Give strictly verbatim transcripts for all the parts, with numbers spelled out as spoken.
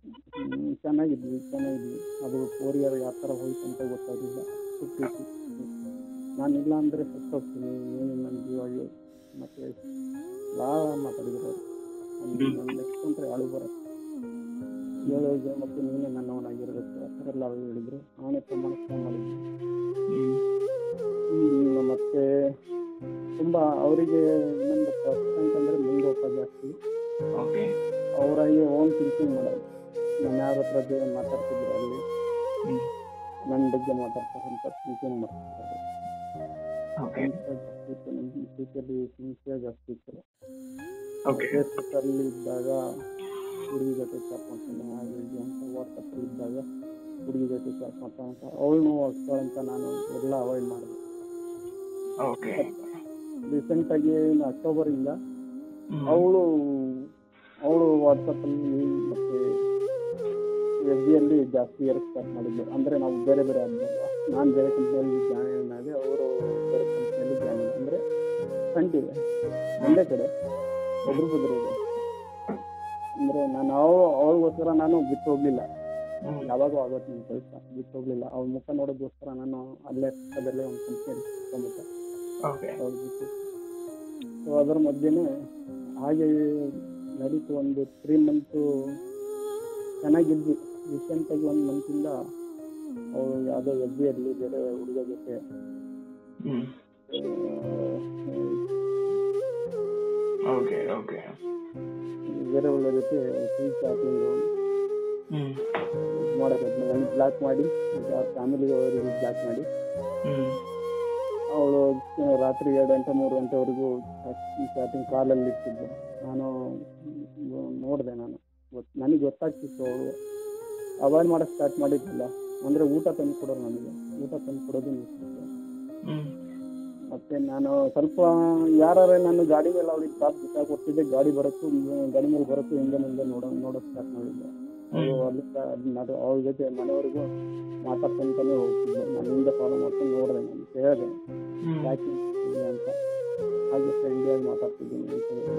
ಹ್ಮ್, ಚೆನ್ನಾಗಿದ್ವಿ ಚೆನ್ನಾಗಿದ್ವಿ ಅದು four year ಯಾವ ಥರ ಹೋಯ್ತು ಅಂತ ಗೊತ್ತಾಗಲಿಲ್ಲ. ಅಷ್ಟು ಪ್ರೀತಿ. ನಾನಿಲ್ಲ ಅಂದರೆ ಸತ್ತೋಗ್ತೀನಿ, ನೀನು ನನ್ನ ಜೀವಾಗಿ ಮತ್ತು ಭಾಳ ಮಾತಾಡಿದ್ರು ಅವರು. ನನ್ನ ಹ್ಮ್ ನನ್ನ ನೆಕ್ಸ್ಟ್ಕೊಂಡ್ರೆ ಅಳು ಬರುತ್ತೆ. ಹೇಳೋದು ಮತ್ತು ನೀನೇ ನನ್ನವನಾಗಿರಬೇಕು ಆ ಥರ ಎಲ್ಲ ಅವ್ರು ಹೇಳಿದರು. ಆಣೆ ಪ್ರಮಾಣ ಮಾಡಿದ್ವಿ. ಹ್ಮ್ ಹ್ಮ್, ಮತ್ತೆ ತುಂಬ ಅವರಿಗೆ ಇನ್ನೊಂದು ಪ್ಲಸ್ ಪಾಯಿಂಟ್ ಅಂದರೆ ಮುಂಗೋಪ ಜಾಸ್ತಿ. ಓಕೆ. ಅವರಾಗಿ ಓನ್ ಥಿಂಕಿಂಗ್ ಮಾಡೋದು. ನಾನು ಯಾರ ಹತ್ರ ಜೊ- ಮಾತಾಡ್ತಿದ್ರು ಅಲ್ಲಿ ಹ್ಮ್ ನನ್ನ ಬಗ್ಗೆ ಮಾತಾಡ್ತಾರಂತ ಥಿಂಕಿಂಗ್ ಮಾಡ್ತಿದ್ದಾರೆ. ಓಕೆ. ಸಂಶಯ ಜಾಸ್ತಿ ಇತ್ತು ನಮ್ಮ ಫ್ಯೂಚರ್ಲಿ, ಸಂಶಯ ಜಾಸ್ತಿ ಇತ್ತು. ಓಕೆ. ಫೇಸ್ಬುಕ್ಕಲ್ಲಿ ಇದ್ದಾಗ ಹುಡುಗಿ ಜೊತೆ ಚಾಟ್ ಮಾಡ್ತಾನೆ ಹಾಗೆ ಹೀಗೆ ಅಂತ, ವಾಟ್ಸಪ್ಪಲ್ಲಿ ಇದ್ದಾಗ ಹುಡುಗಿ ಜೊತೆ ಚಾಟ್ ಮಾಡ್ತಾನೆ ಅಂತ, ಅವಳನ್ನೂ ಹೋಗ್ತಾಳಂತ ನಾನು ಎಲ್ಲ ಅವಾಯ್ಡ್ ಮಾಡಿದೆ. ಓಕೆ. ರೀಸೆಂಟಾಗಿ ಅಕ್ಟೋಬರಿಂದ ಹ್ಮ್ ಅವಳು ಅವಳು ವಾಟ್ಸಪ್ಪಲ್ಲಿ ಮತ್ತು ಎಫ್ ಬಿಯಲ್ಲಿ ಜಾಸ್ತಿ ಇಯರ್ ಸ್ಟಾರ್ಟ್ ಮಾಡಿದ್ದು. ಅಂದರೆ ನಾವು ಬೇರೆ ಬೇರೆ ಆದ್ಮೇಲೆ ನಾನು ಬೇರೆ ಕಂಪ್ನಿಯಲ್ಲಿ ಜಾಯಿನ್ ಆಗಿ ಅವರು ಬೇರೆ ಕಂಪ್ನಿಯಲ್ಲಿ ಜಾಯಿನ್ ಆಗಿ, ಅಂದರೆ ಫ್ರೆಂಡ್ ಇದೆ ಒಂದೇ ಕಡೆ ಒಬ್ರು ಬದ್ರು ಇದೆ. ಅಂದರೆ ನಾನು ಅವ ಅವಳಿಗೋಸ್ಕರ ನಾನು ಬಿಟ್ಟು ಹೋಗಲಿಲ್ಲ. ಹ್ಮ್ ಯಾವಾಗೂ ಆಗೋದು ನನ್ನ ಕೆಲಸ ಬಿಟ್ಟು ಹೋಗಲಿಲ್ಲ. ಅವಳ ಮುಖ ನೋಡೋದಕ್ಕೋಸ್ಕರ ನಾನು ಅಲ್ಲೇ ಪಕ್ಕದಲ್ಲೇ ಒಂದು ಕಂಪ್ನಿಯಲ್ಲಿ ಸಿಕ್ಕೊಂಬಿಟ್ಟೆ ಓಕೆ. ಅವ್ರ ಜೊತೆ. ಸೊ ಅದರ ಮಧ್ಯೆನೇ ಹಾಗೆ ನಡೀತು. ಒಂದು ತ್ರೀ ಮಂತು ಚೆನ್ನಾಗಿದ್ವಿ. ರೀಸೆಂಟಾಗಿ ಒಂದು ಮಂತಿಂದ ಅವಳು ಯಾವುದೋ ಎಫ್ ಬಿಯಲ್ಲಿ ಬೇರೆ ಹುಡುಗ ಜೊತೆ ಹ್ಮ್ ಓಕೆ. ಓಕೆ. ಬೇರೆ ಹುಡುಗ ಜೊತೆ ಫುಲ್ ಚಾಟಿಂಗು ಹ್ಮ್ ಮಾಡೋದು. ನನಗೆ ಬ್ಲಾಕ್ ಮಾಡಿ ಅವ್ರ ಫ್ಯಾಮಿಲಿ ಅವರಿಗೆ ಬ್ಲಾಕ್ ಮಾಡಿ ಹ್ಮ್ ಅವಳು ರಾತ್ರಿ ಎರಡು ಗಂಟೆ ಮೂರು ಗಂಟೆವರೆಗೂ ಚಾಟಿಂಗ್ ಕಾಲಲ್ಲಿ ಇರ್ತಿದ್ದೆ. ನಾನು ನೋಡಿದೆ. ನಾನು ಗೊತ್ತು, ನನಗೆ ಗೊತ್ತಾಗ್ತಿತ್ತು ಅವಳು ಅವಾಯ್ಡ್ ಮಾಡೋಕ್ಕೆ ಸ್ಟಾರ್ಟ್ ಮಾಡಿದ್ದಿಲ್ಲ. ಅಂದರೆ ಊಟ ತಂದು ಕೊಡೋರು, ನನಗೆ ಊಟ ತಂದು ಕೊಡೋದು ನಿಲ್ಸಿತ್ತು. ಹ್ಮ್ ಮತ್ತು ನಾನು ಸ್ವಲ್ಪ ಯಾರು ನಾನು ಗಾಡಿ ಮೇಲೆ ಅವ್ಳಿಗೆ ಕಾಪ್ ಬಿಸಾಕ್ ಕೊಡ್ತಿದ್ದೆ. ಗಾಡಿ ಬರೋಕ್ಕೂ ಗಾಡಿ ಮೇಲೆ ಬರೋಕ್ಕೂ ಹಿಂದೆ ಮುಂದೆ ನೋಡೋ ನೋಡೋಕ್ಕೆ ಸ್ಟಾರ್ಟ್ ಮಾಡಿದ್ದೆ. ಅವಳು ಅಲ್ಲಿಂದ ಅದು ಅವಳ ಜೊತೆ ಮನೆಯವರೆಗೂ ಮಾತಾಡ್ಕೊಂತಾನೆ ಹೋಗ್ತಿದ್ದೆ. ನಾನು ಹಿಂದೆ ಫಾಲೋ ಮಾಡ್ಕೊಂಡು ನೋಡಿದೆ. ನಾನು ಕೇಳಿದೆ ಹ್ಮ್ ಯಾಕೆ ಹೀಗೆ ಅಂತ. ಹಾಗೆ ಫ್ರೆಂಡಿಯಾಗಿ ಮಾತಾಡ್ತಿದ್ದೀನಿ ಅಂತ ಹೇಳಿ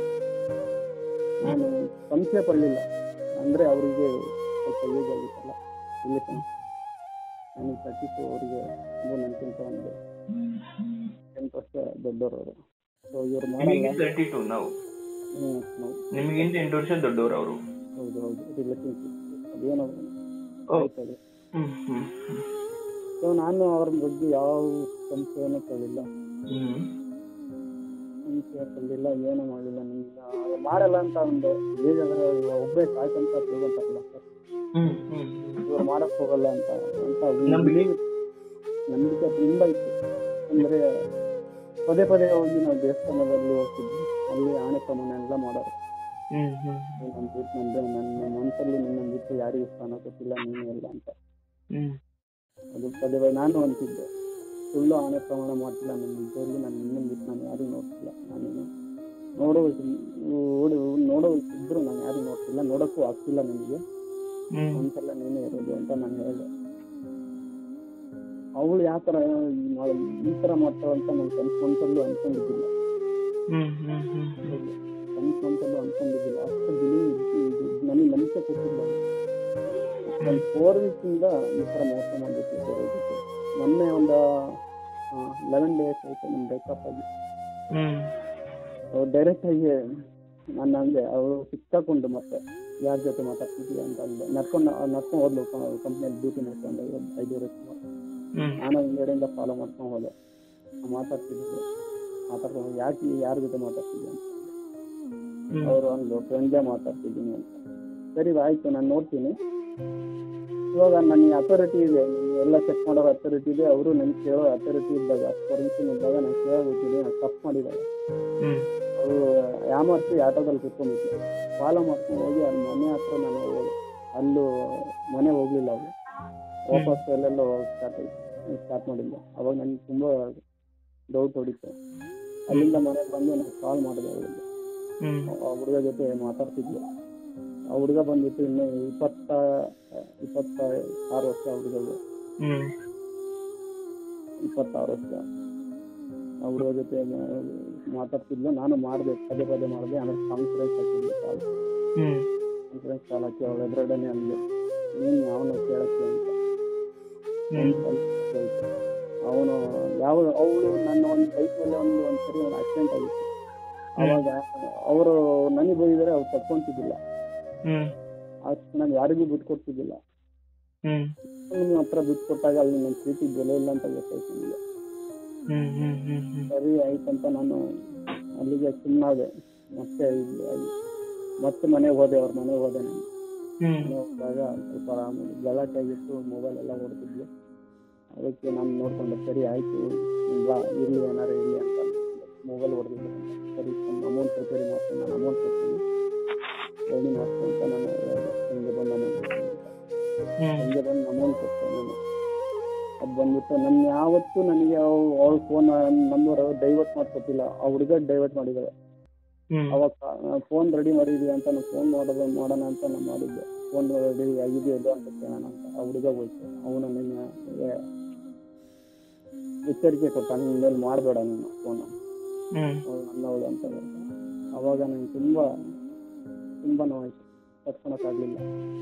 ನಾನು ಸಂಶಯ ಪಡಲಿಲ್ಲ. ಅಂದರೆ ಅವರಿಗೆ ಸ್ವಲ್ಪ ಏಜ್ ಆಗಿತ್ತಲ್ಲ ರಿಲೇಷನ್. ನನಗೆ ತರ್ಟಿ ಟು, ಅವರಿಗೆ ಒಂದು ನನಗಿಂತ ಒಂದು ಎಂಟು ವರ್ಷ ದೊಡ್ಡವರು ಅವರು. ಸೊ ಇವ್ರು ನಿಮಗೆ ಮಾಡಲ್ಲ. ತರ್ಟಿ ಟು ನಾವು ಹ್ಞೂ ನಾವು ನಿಮಗಿಂತ ಎಂಟು ವರ್ಷ ದೊಡ್ಡವರು ಅವರು. ಹೌದು ಹೌದು ರಿಲೇಷನ್ಶಿಪ್ ಅದೇನೋ ಓ. ಆಯ್ತದೆ. ಹ್ಮ್ ಹ್ಮ್ ಹ್ಮ್ ಸೊ ನಾನು ಅವ್ರ ಬಗ್ಗೆ ಯಾವ ಸಂಶಯನೂ ಪಡಲಿಲ್ಲ, ಹ್ಮ್ ಸಂಶಯ ಪಡಲಿಲ್ಲ, ಏನೂ ಮಾಡಲಿಲ್ಲ. ನಿಮ್ಗೆ ಮಾಡಲ್ಲ ಅಂತ ಒಂದು ಬೇಜಾದ್ರೆ ಒಬ್ಬರೇ ಸಾಯ್ತಂತ ತಿಳ್ಕೊಂತಾರಲ್ಲ ಸರ್, ಹ್ಮ್ ಹ್ಮ್ ಇವ್ರು ಮಾಡಕ್ಕೆ ಹೋಗಲ್ಲ ಅಂತ ಅಂತ ನಂಬಿಕೆ. ನಂಬಿಕೆ ತುಂಬ ಇತ್ತು. ಅಂದರೆ ಪದೇ ಪದೇ ಹೋಗಿ ನಾವು ದೇವಸ್ಥಾನದಲ್ಲಿ ಹೋಗ್ತಿದ್ವಿ. ಅಲ್ಲಿ ಆಣೆ ಪ್ರಮಾಣ ಎಲ್ಲ ಮಾಡೋರು. ಹ್ಮ್ ಹ್ಮ್ ನನ್ನ ಬಿಟ್ಟು ನಂದು ನನ್ನ ಮನಸ್ಸಲ್ಲಿ ನಿನ್ನ ಬಿಟ್ಟು ಯಾರಿಗೂ ಸ್ಥಾನ ಕೊಟ್ಟಿಲ್ಲ, ನೀನು ಎಲ್ಲ ಅಂತ. ಹ್ಮ್ ಅದು ಪದೇ ಪದೇ ನಾನು ಅಂತಿದ್ದೆ, ಸುಳ್ಳು ಆಣೆ ಪ್ರಮಾಣ ಮಾಡ್ತಿಲ್ಲ. ನನ್ನ ನಿಜವಾಗ್ಲೂ ನಾನು ನಿನ್ನನ್ನು ಬಿಟ್ಟು ನಾನು ಯಾರಿಗೂ ನೋಡ್ತಿಲ್ಲ. ನಾನೇನು ನೋಡೋ ಓಡಿ ನೋಡೋ ಇದ್ದರೂ ನಾನು ಯಾರಿಗೂ ನೋಡ್ತಿಲ್ಲ, ನೋಡೋಕ್ಕೂ ಆಗ್ತಿಲ್ಲ ನನಗೆ. ಹ್ಮ್ ಒಂದ್ಸಲ ನೀನೇ ಇರೋದು ಅಂತ ನಾನು ಹೇಳಿದೆ. ಅವಳು ಯಾವ ಥರ ಈ ಥರ ಮಾಡ್ತಾಳೆ ಅಂತ ನಾನು ಕನ್ಸ್ಕೊಂತಲ್ಲೂ ಅಂದ್ಕೊಂಡಿದ್ದಿಲ್ಲ. ಹ್ಮ್ ಹ್ಮ್ ಹ್ಮ್ ಹ್ಮ್ ಕನ್ಸ್ಕೊಂತಲ್ಲೂ ಅಂದ್ಕೊಂಡಿದ್ದಿಲ್ಲ. ಅಷ್ಟು ಬಿಲೀವ್ ನನಗೆ ನಂಬಿಕೆ ಕೊಟ್ಟಿಲ್ಲ. ಒಂದು ಫೋರ್ ವೀಕ್ಸಿಂದ ಈ ಥರ ಮೋಸ ಮಾಡಿಬಿಟ್ಟು ಬೇರೆ ಜೊತೆ. ಮೊನ್ನೆ ಒಂದು ಲೆವೆನ್ ಡೇಸ್ ಆಯಿತು ನಮ್ಮ ಬ್ರೇಕಪ್ ಆಗಿ. ಹ್ಮ್ ಅವ್ರು ಡೈರೆಕ್ಟಾಗಿ ನಾನು ಹಂಗೆ ಅವಳು ಸಿಕ್ಕಾಕೊಂಡು ಮತ್ತೆ ಯಾರ ಜೊತೆ ಮಾತಾಡ್ತಿದ್ದೀಯ ಅಂತ ಅಂದೆ. ನಡ್ಕೊಂಡು ನಡ್ಕೊಂಡು ಹೋದ್ಲು ಕಂಪ್ನಿಯಲ್ಲಿ ಡ್ಯೂಟಿ ಮಾಡ್ಕೊಂಡು ಐದು ವರ್ಷ. ಹ್ಮ್ ನಾನು ಹಿಂಗಡೆಯಿಂದ ಫಾಲೋ ಮಾಡ್ಕೊಂಡು ಹೋದೆ. ಮಾತಾಡ್ತಿದ್ದೆ ಮಾತಾಡ್ಕೊಂಡು ಯಾಕೆ ಯಾರ ಜೊತೆ ಮಾತಾಡ್ತಿದ್ದೆ ಅಂತ. ಹ್ಮ್ ಅವರು ಒಂದು ಫ್ರೆಂಡೇ ಮಾತಾಡ್ತಿದ್ದೀನಿ ಅಂತ. ಸರಿ ಆಯಿತು, ನಾನು ನೋಡ್ತೀನಿ. ಇವಾಗ ನನಗೆ ಅಥಾರಿಟಿ ಇದೆ, ಎಲ್ಲ ಚೆಕ್ ಮಾಡೋರು ಅಥಾರಿಟಿ ಇದೆ. ಅವರು ನನಗೆ ಕೇಳೋ ಅಥಾರಿಟಿ ಇದ್ದಾಗ, ಪರ್ಮಿಷನ್ ಇದ್ದಾಗ ನಾನು ಕೇಳೋಗ್ತೀನಿ. ನಾನು ತಪ್ಪು ಮಾಡಿದಾಗ ಹ್ಮ್ ಅವರು ಯಾಮರ್ಸಿ ಆಟೋದಲ್ಲಿ ಕುತ್ಕೊಂಡಿದ್ದೆ. ಫಾಲೋ ಮಾಡ್ಕೊಂಡು ಹೋಗಿ ಅಲ್ಲಿ ಮನೆ ಹತ್ರ ನಾನು ಹೋದೆ. ಅಲ್ಲೂ ಮನೆ ಹೋಗಲಿಲ್ಲ. ಅವರು ವಾಪಸ್ ಎಲ್ಲೆಲ್ಲೋ ಸ್ಟಾರ್ಟ್ ಸ್ಟಾರ್ಟ್ ಮಾಡಿದ್ದೆ. ಅವಾಗ ನನಗೆ ತುಂಬ ಡೌಟ್ ಹೊಡಿತು. ಅಲ್ಲಿಂದ ಮನೆಗೆ ಬಂದು ನಾನು ಕಾಲ್ ಮಾಡಿದೆ ಅವಳಿಗೆ. ಹ್ಮ್ ಆ ಹುಡುಗ ಜೊತೆ ಮಾತಾಡ್ತಿದ್ದೆ. ಆ ಹುಡುಗ ಬಂದ್ಬಿಟ್ಟು ಇನ್ನು ಇಪ್ಪತ್ತ ಇಪ್ಪತ್ತ ಆರು ವರ್ಷ ಹುಡುಗರು, ಹ್ಮ್ ಇಪ್ಪತ್ತಾರು ವರ್ಷ. ಆ ಹುಡುಗ ಜೊತೆ ಮಾತಾಡ್ತಿದ್ಲು. ನಾನು ಮಾಡಿದೆ, ಪದೇ ಪದೇ ಮಾಡಿದೆ. ಆಮೇಲೆ ಕಾನ್ಫರೆನ್ಸ್ ಹಾಕಿದ್ದೆ ಕಾಲ್. ಹ್ಮ್ ಕಾನ್ಫರೆನ್ಸ್ ಕಾಲ್ ಹಾಕಿ ಅವಳ ಎದುರುಗಡೆನೆ ಅಂದ್ಲು, ನೀನು ಯಾವನು ಕೇಳಕ್ಕೆ ಅಂತ. ಅವನು ಯಾವ ಅವಳು ನನ್ನ ಒಂದು ಬೈಕ್ನಲ್ಲಿ ಒಂದು ಒಂದು ಸರಿ ಒಂದು ಆಕ್ಸಿಡೆಂಟ್ ಆಗಿತ್ತು. ಅವಾಗ ಅವರು ನನಗೆ ಬೈದರೆ ಅವ್ರು ತಪ್ಕೊಂತಿದ್ದಿಲ್ಲ, ಅಷ್ಟು ನಾನು ಯಾರಿಗೂ ಬಿಟ್ಟು ಕೊಡ್ತಿದ್ದಿಲ್ಲ. ನಿಮ್ಮ ಹತ್ರ ಬಿಟ್ಟು ಕೊಟ್ಟಾಗ ಅಲ್ಲಿ ನನ್ನ ಪ್ರೀತಿ ಬೆಲೆ ಇಲ್ಲ ಅಂತ ಗೊತ್ತಾಯ್ತು ನನಗೆ. ಸರಿ ಆಯ್ತಂತ ನಾನು ಅಲ್ಲಿಗೆ ಸುಮ್ಮನಾದೆ. ಮತ್ತೆ ಮತ್ತೆ ಮನೆಗೆ ಹೋದೆ, ಅವ್ರ ಮನೆಗೆ ಹೋದೆ. ನಾನು ಮನೆಗೆ ಹೋದಾಗ ಸ್ವಲ್ಪ ಗಲಾಟೆ ಆಗಿತ್ತು, ಮೊಬೈಲ್ ಎಲ್ಲ ಹೊಡ್ತಿದ್ವಿ. ಅದಕ್ಕೆ ನಾನು ನೋಡ್ಕೊಂಡೆ, ಸರಿ ಆಯಿತು ಬಾ ಇರಲಿ ಏನಾರು ಇರಲಿ ಅಂತ ಮೊಬೈಲ್ ಹೊಡೆದಿದ್ದೆ. ಸರಿ ಅಮೌಂಟ್ ರಿಪೇರಿ ಮಾಡ್ತೀನಿ, ನಾನು ಅಮೌಂಟ್ ಕೊಡ್ತೀನಿ ರೆಡಿ ಮಾಡ್ತೀನಿ ಅಂತ ನಾನು ಸಂಜೆ ಬಂದು ಅಮೌಂಟ್ ಕೊಡ್ತೀನಿ ಅಂತ ಸಂಜೆ ಬಂದು ಅಮೌಂಟ್ ಕೊಡ್ತೇನೆ ನಾನು. ಅದು ಬಂದ್ಬಿಟ್ಟು ನನ್ನ ಯಾವತ್ತೂ ನನಗೆ ಅವಳ ಫೋನ್ ನಂಬರ್ ಡೈವರ್ಟ್ ಮಾಡ್ಕೊತಿಲ್ಲ, ಆ ಹುಡುಗ ಡೈವರ್ಟ್ ಮಾಡಿದ್ದಾಳೆ. ಅವಾಗ ಫೋನ್ ರೆಡಿ ಮಾಡಿದ್ವಿ ಅಂತ ನಾನು ಫೋನ್ ಮಾಡೋದು ಮಾಡೋಣ ಅಂತ ನಾನು ಮಾಡಿದ್ದೆ. ಫೋನ್ ರೆಡಿ ಆಗಿದೆಯೋ ಇಲ್ಲ ಅಂತ ಕೇಳೋಣ ಅಂತ. ಆ ಹುಡುಗ ಹೋಯ್ತು, ಅವನು ನಿನ್ನೆ ಎಚ್ಚರಿಕೆ ಕೊಟ್ಟ, ನಿನ್ನ ಮೇಲೆ ಮಾಡಬೇಡ ನೀನು ಫೋನು ಅವಳು ನನ್ನವಳು ಅಂತ. ಅವಾಗ ನನಗೆ ತುಂಬ ತುಂಬ ನೋವಾಯ್ತು, ತಡ್ಕೊಳಕ್ಕಾಗಲಿಲ್ಲ.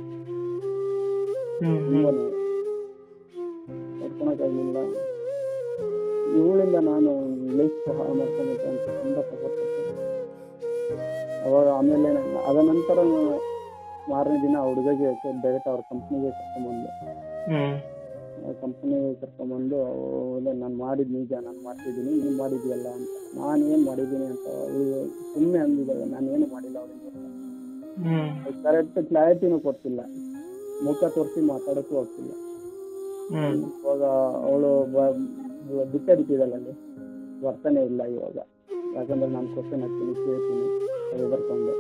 ತುಂಬ ನೋವು ತಡ್ಕೊಳಕ್ಕಾಗಲಿಲ್ಲ. ಇವಳಿಂದ ನಾನು ಲೈಫ್ ಹಾಳು ಮಾಡ್ಕೊಂಡ್ಬಿಟ್ಟೆ ಅಂತ ತುಂಬ ತಗೊಳ್ತೇನೆ. ಅವಾಗ ಆಮೇಲೆ ಅದ ನಂತರ ಮಾರನೇ ದಿನ ಹುಡುಗಗೆ ಡೈರೆಕ್ಟ್ ಅವ್ರ ಕಂಪ್ನಿಗೆ ಕರ್ಕೊಂಬಂದು ಕಂಪ್ನಿಗೆ ಕರ್ಕೊಂಬಂದು ನಾನು ಮಾಡಿದ್ ನಿಜ, ನಾನು ಮಾಡ್ತಿದ್ದೀನಿ, ನೀನು ಮಾಡಿದ್ಯಲ್ಲ ಅಂತ. ನಾನು ಏನು ಮಾಡಿದ್ದೀನಿ ಅಂತ ಅವಳು ಸುಮ್ಮನೆ ಅಂದಿದ್ದಾಳೆ, ನಾನು ಏನು ಮಾಡಿಲ್ಲ ಅವಳಿಗೆ. ಕರೆಕ್ಟ್ ಕ್ಲಾರಿಟಿನೂ ಕೊಡ್ತಿಲ್ಲ, ಮುಖ ತೋರಿಸಿ ಮಾತಾಡೋಕ್ಕೂ ಹೋಗ್ತಿಲ್ಲ. ಇವಾಗ ಅವಳು ಬಿಟ್ಟೇ ಬಿಟ್ಟಿದ್ದಾಳೆ, ಅಲ್ಲಿ ವರ್ತನೆ ಇಲ್ಲ ಇವಾಗ. ಯಾಕಂದ್ರೆ ನಾನು ಕ್ವಶನ್ ಹಾಕ್ತೀನಿ, ಕೇಳ್ತೀನಿ, ಅದು ಎದುರ್ಕೊಂಡು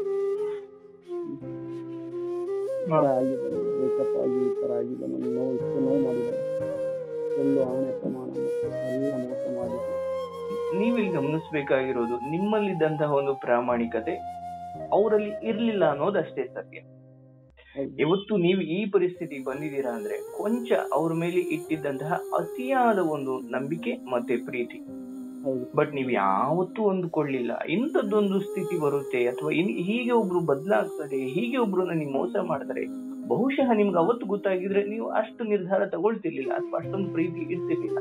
ಈ ಥರ ಆಗಿದೆ, ಬೇಕಪ್ ಆಗಿ ಈ ಥರ ಆಗಿದೆ. ನನ್ನ ನೋವು ಇಷ್ಟು ನೋವು ಮಾಡಿದೆ, ಸುಳ್ಳು ಆಣೆ ಪ್ರಮಾಣ ಎಲ್ಲ ಮೋಸ ಮಾಡಿದೆ. ನೀವಿಲ್ಲಿ ಗಮನಿಸಬೇಕಾಗಿರೋದು, ನಿಮ್ಮಲ್ಲಿದ್ದಂತಹ ಒಂದು ಪ್ರಾಮಾಣಿಕತೆ ಅವರಲ್ಲಿ ಇರ್ಲಿಲ್ಲ ಅನ್ನೋದಷ್ಟೇ ಸತ್ಯ. ಇವತ್ತು ನೀವು ಈ ಪರಿಸ್ಥಿತಿ ಬಂದಿದ್ದೀರಾ ಅಂದ್ರೆ ಕೊಂಚ ಅವ್ರ ಮೇಲೆ ಇಟ್ಟಿದ್ದಂತಹ ಅತಿಯಾದ ಒಂದು ನಂಬಿಕೆ ಮತ್ತೆ ಪ್ರೀತಿ. ಬಟ್ ನೀವ್ ಯಾವತ್ತೂ ಅಂದ್ಕೊಳ್ಳಿಲ್ಲ ಇಂಥದ್ದೊಂದು ಸ್ಥಿತಿ ಬರುತ್ತೆ, ಅಥವಾ ಹೀಗೆ ಒಬ್ರು ಬದಲಾಗ್ತಾರೆ, ಹೀಗೆ ಒಬ್ರು ನನಗೆ ಮೋಸ ಮಾಡ್ತಾರೆ. ಬಹುಶಃ ನಿಮ್ಗೆ ಅವತ್ತು ಗೊತ್ತಾಗಿದ್ರೆ ನೀವು ಅಷ್ಟು ನಿರ್ಧಾರ ತಗೊಳ್ತಿರ್ಲಿಲ್ಲ, ಅಥವಾ ಅಷ್ಟೊಂದು ಪ್ರೀತಿ ಇರ್ತಿರ್ಲಿಲ್ಲ.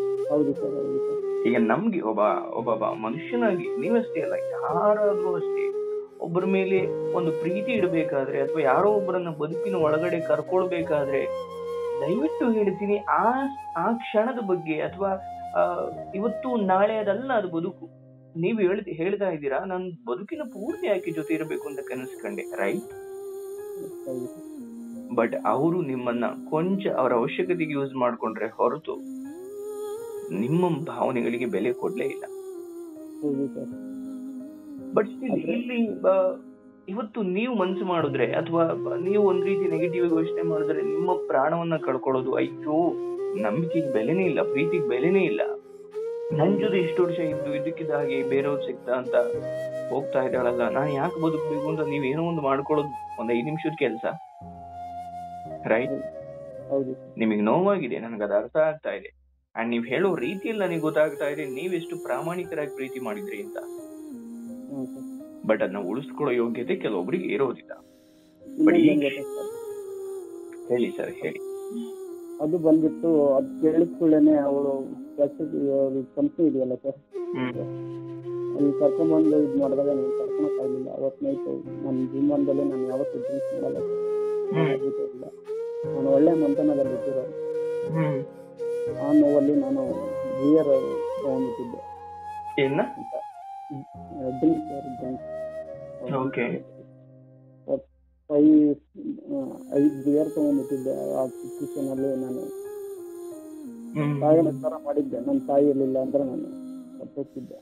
ಈಗ ನಮ್ಗೆ ಒಬ್ಬ ಒಬ್ಬ ಮನುಷ್ಯನಾಗಿ ನೀವಷ್ಟೇ ಅಲ್ಲ, ಯಾರಾದ್ರೂ ಅಷ್ಟೇ ಒಬ್ಬರ ಮೇಲೆ ಒಂದು ಪ್ರೀತಿ ಇಡಬೇಕಾದ್ರೆ, ಅಥವಾ ಯಾರೋ ಒಬ್ಬರನ್ನ ಬದುಕಿನ ಒಳಗಡೆ ಕರ್ಕೊಳ್ಬೇಕಾದ್ರೆ, ದಯವಿಟ್ಟು ಹೇಳ್ತೀನಿ, ಆ ಆ ಕ್ಷಣದ ಬಗ್ಗೆ ಅಥವಾ ಇವತ್ತು ನಾಳೆ ಅದಲ್ಲ, ಅದು ಬದುಕು. ನೀವು ಹೇಳ್ತಿ ಹೇಳ್ತಾ ಇದ್ದೀರಾ, ನಾನು ಬದುಕಿನ ಪೂರ್ತಿ ಆಕೆ ಜೊತೆ ಇರಬೇಕು ಅಂತ ಕನಸ್ಕೊಂಡೆ, ರೈಟ್? ಬಟ್ ಅವರು ನಿಮ್ಮನ್ನ ಕೊಂಚ ಅವರ ಅವಶ್ಯಕತೆಗೆ ಯೂಸ್ ಮಾಡ್ಕೊಂಡ್ರೆ ಹೊರತು ನಿಮ್ಮ ಭಾವನೆಗಳಿಗೆ ಬೆಲೆ ಕೊಡ್ಲೇ ಇಲ್ಲ. ಬಟ್ ಸ್ಟಿಲ್ ಇಲ್ಲಿ ಇವತ್ತು ನೀವು ಮನ್ಸು ಮಾಡಿದ್ರೆ, ಅಥವಾ ನೀವು ಒಂದ್ ರೀತಿ ನೆಗೆಟಿವ್ ಯೋಚನೆ ಮಾಡಿದ್ರೆ, ನಿಮ್ಮ ಪ್ರಾಣವನ್ನ ಕಳ್ಕೊಳ್ಳೋದು, ಅಯ್ಯೋ ನಂಬಿಕೆಗೆ ಬೆಲೆನೇ ಇಲ್ಲ, ಪ್ರೀತಿಗೆ ಬೆಲೆನೇ ಇಲ್ಲ, ನನ್ ಜೊತೆ ಇಷ್ಟು ವರ್ಷ ಇದ್ದು ಇದಕ್ಕಿದ್ದ ಹಾಗೆ ಬೇರೆಯವ್ರು ಸಿಗ್ತಾ ಅಂತ ಹೋಗ್ತಾ ಇದ್ದಾಳಲ್ಲ, ನಾನು ಯಾಕೆ ಬದುಕಬೇಕು ಅಂತ ನೀವ್ ಏನೋ ಒಂದು ಮಾಡ್ಕೊಳ್ಳೋದು ಒಂದ್ ಐದ್ ನಿಮಿಷದ ಕೆಲ್ಸ, ರೈಟ್? ನಿಮಗ್ ನೋವಾಗಿದೆ, ನನ್ಗೆ ಅದು ಅರ್ಥ ಆಗ್ತಾ ಇದೆ. ಅಂಡ್ ನೀವ್ ಹೇಳೋ ರೀತಿಯಲ್ಲಿ ನನಗೆ ಗೊತ್ತಾಗ್ತಾ ಇದೆ ನೀವೆಷ್ಟು ಪ್ರಾಮಾಣಿಕರಾಗಿ ಪ್ರೀತಿ ಮಾಡಿದ್ರಿ ಅಂತ. ಬಟ್ ಅದನ್ನ ಉಳಿಸ್ಕೊಳ್ಳೋ ಯೋಗ್ಯತೆ ಕೆಲವೊಬ್ಬರಿಗೆ ಇರೋದಿಲ್ಲ. ಬಟ್ ಹೇಳಿ ಸರ್, ಹೇಳಿ. ಅದು ಬಂದ್ಬಿಟ್ಟು ಅದು ಕೇಳಿದ ಕೂಡಲೇ ಅವಳು ಕಂಪ್ನಿ ಇದೆಯಲ್ಲ ಸರ್, ಅಲ್ಲಿ ಕರ್ಕೊಂಡ್ಬಂದು ಇದು ಮಾಡಿದಾಗ ನಾನು ಕರ್ಕೊಳಕ್ಕಾಗಲಿಲ್ಲ. ಅವತ್ತು ನೈಟು ನನ್ನ ಜೀವನದಲ್ಲಿ ನಾನು ಯಾವತ್ತೂ ಡ್ರಿಂಕ್ಸ್ ಮಾಡಲ್ಲ ಇಲ್ಲ. ನಾನು ಒಳ್ಳೆ ಮಂತನದಲ್ಲಿ ಬಿಟ್ಟಿರೋದು. ಆ ನೋವಲ್ಲಿ ನಾನು ಬಿಯರ್ ತಗೊಂಡ್ಬಿಟ್ಟಿದ್ದೆ, ಡ್ರಿಂಕ್ಸ್ ಡ್ರಿಂಕ್ಸ್ ಫೈ ಐದು ಬಿಯರ್ ತಗೊಂಡ್ಬಿಟ್ಟಿದ್ದೆ. ಆ ಸಿಚುವೇಶನ್ ಅಲ್ಲಿ ನಾನು ತಾಯಿನ ತರ ಮಾಡಿದ್ದೆ. ನನ್ನ ತಾಯಿ ಇರ್ಲಿಲ್ಲ ಅಂದ್ರೆ ನಾನು ಸತ್ತೋಗ್ತಿದ್ದೆ.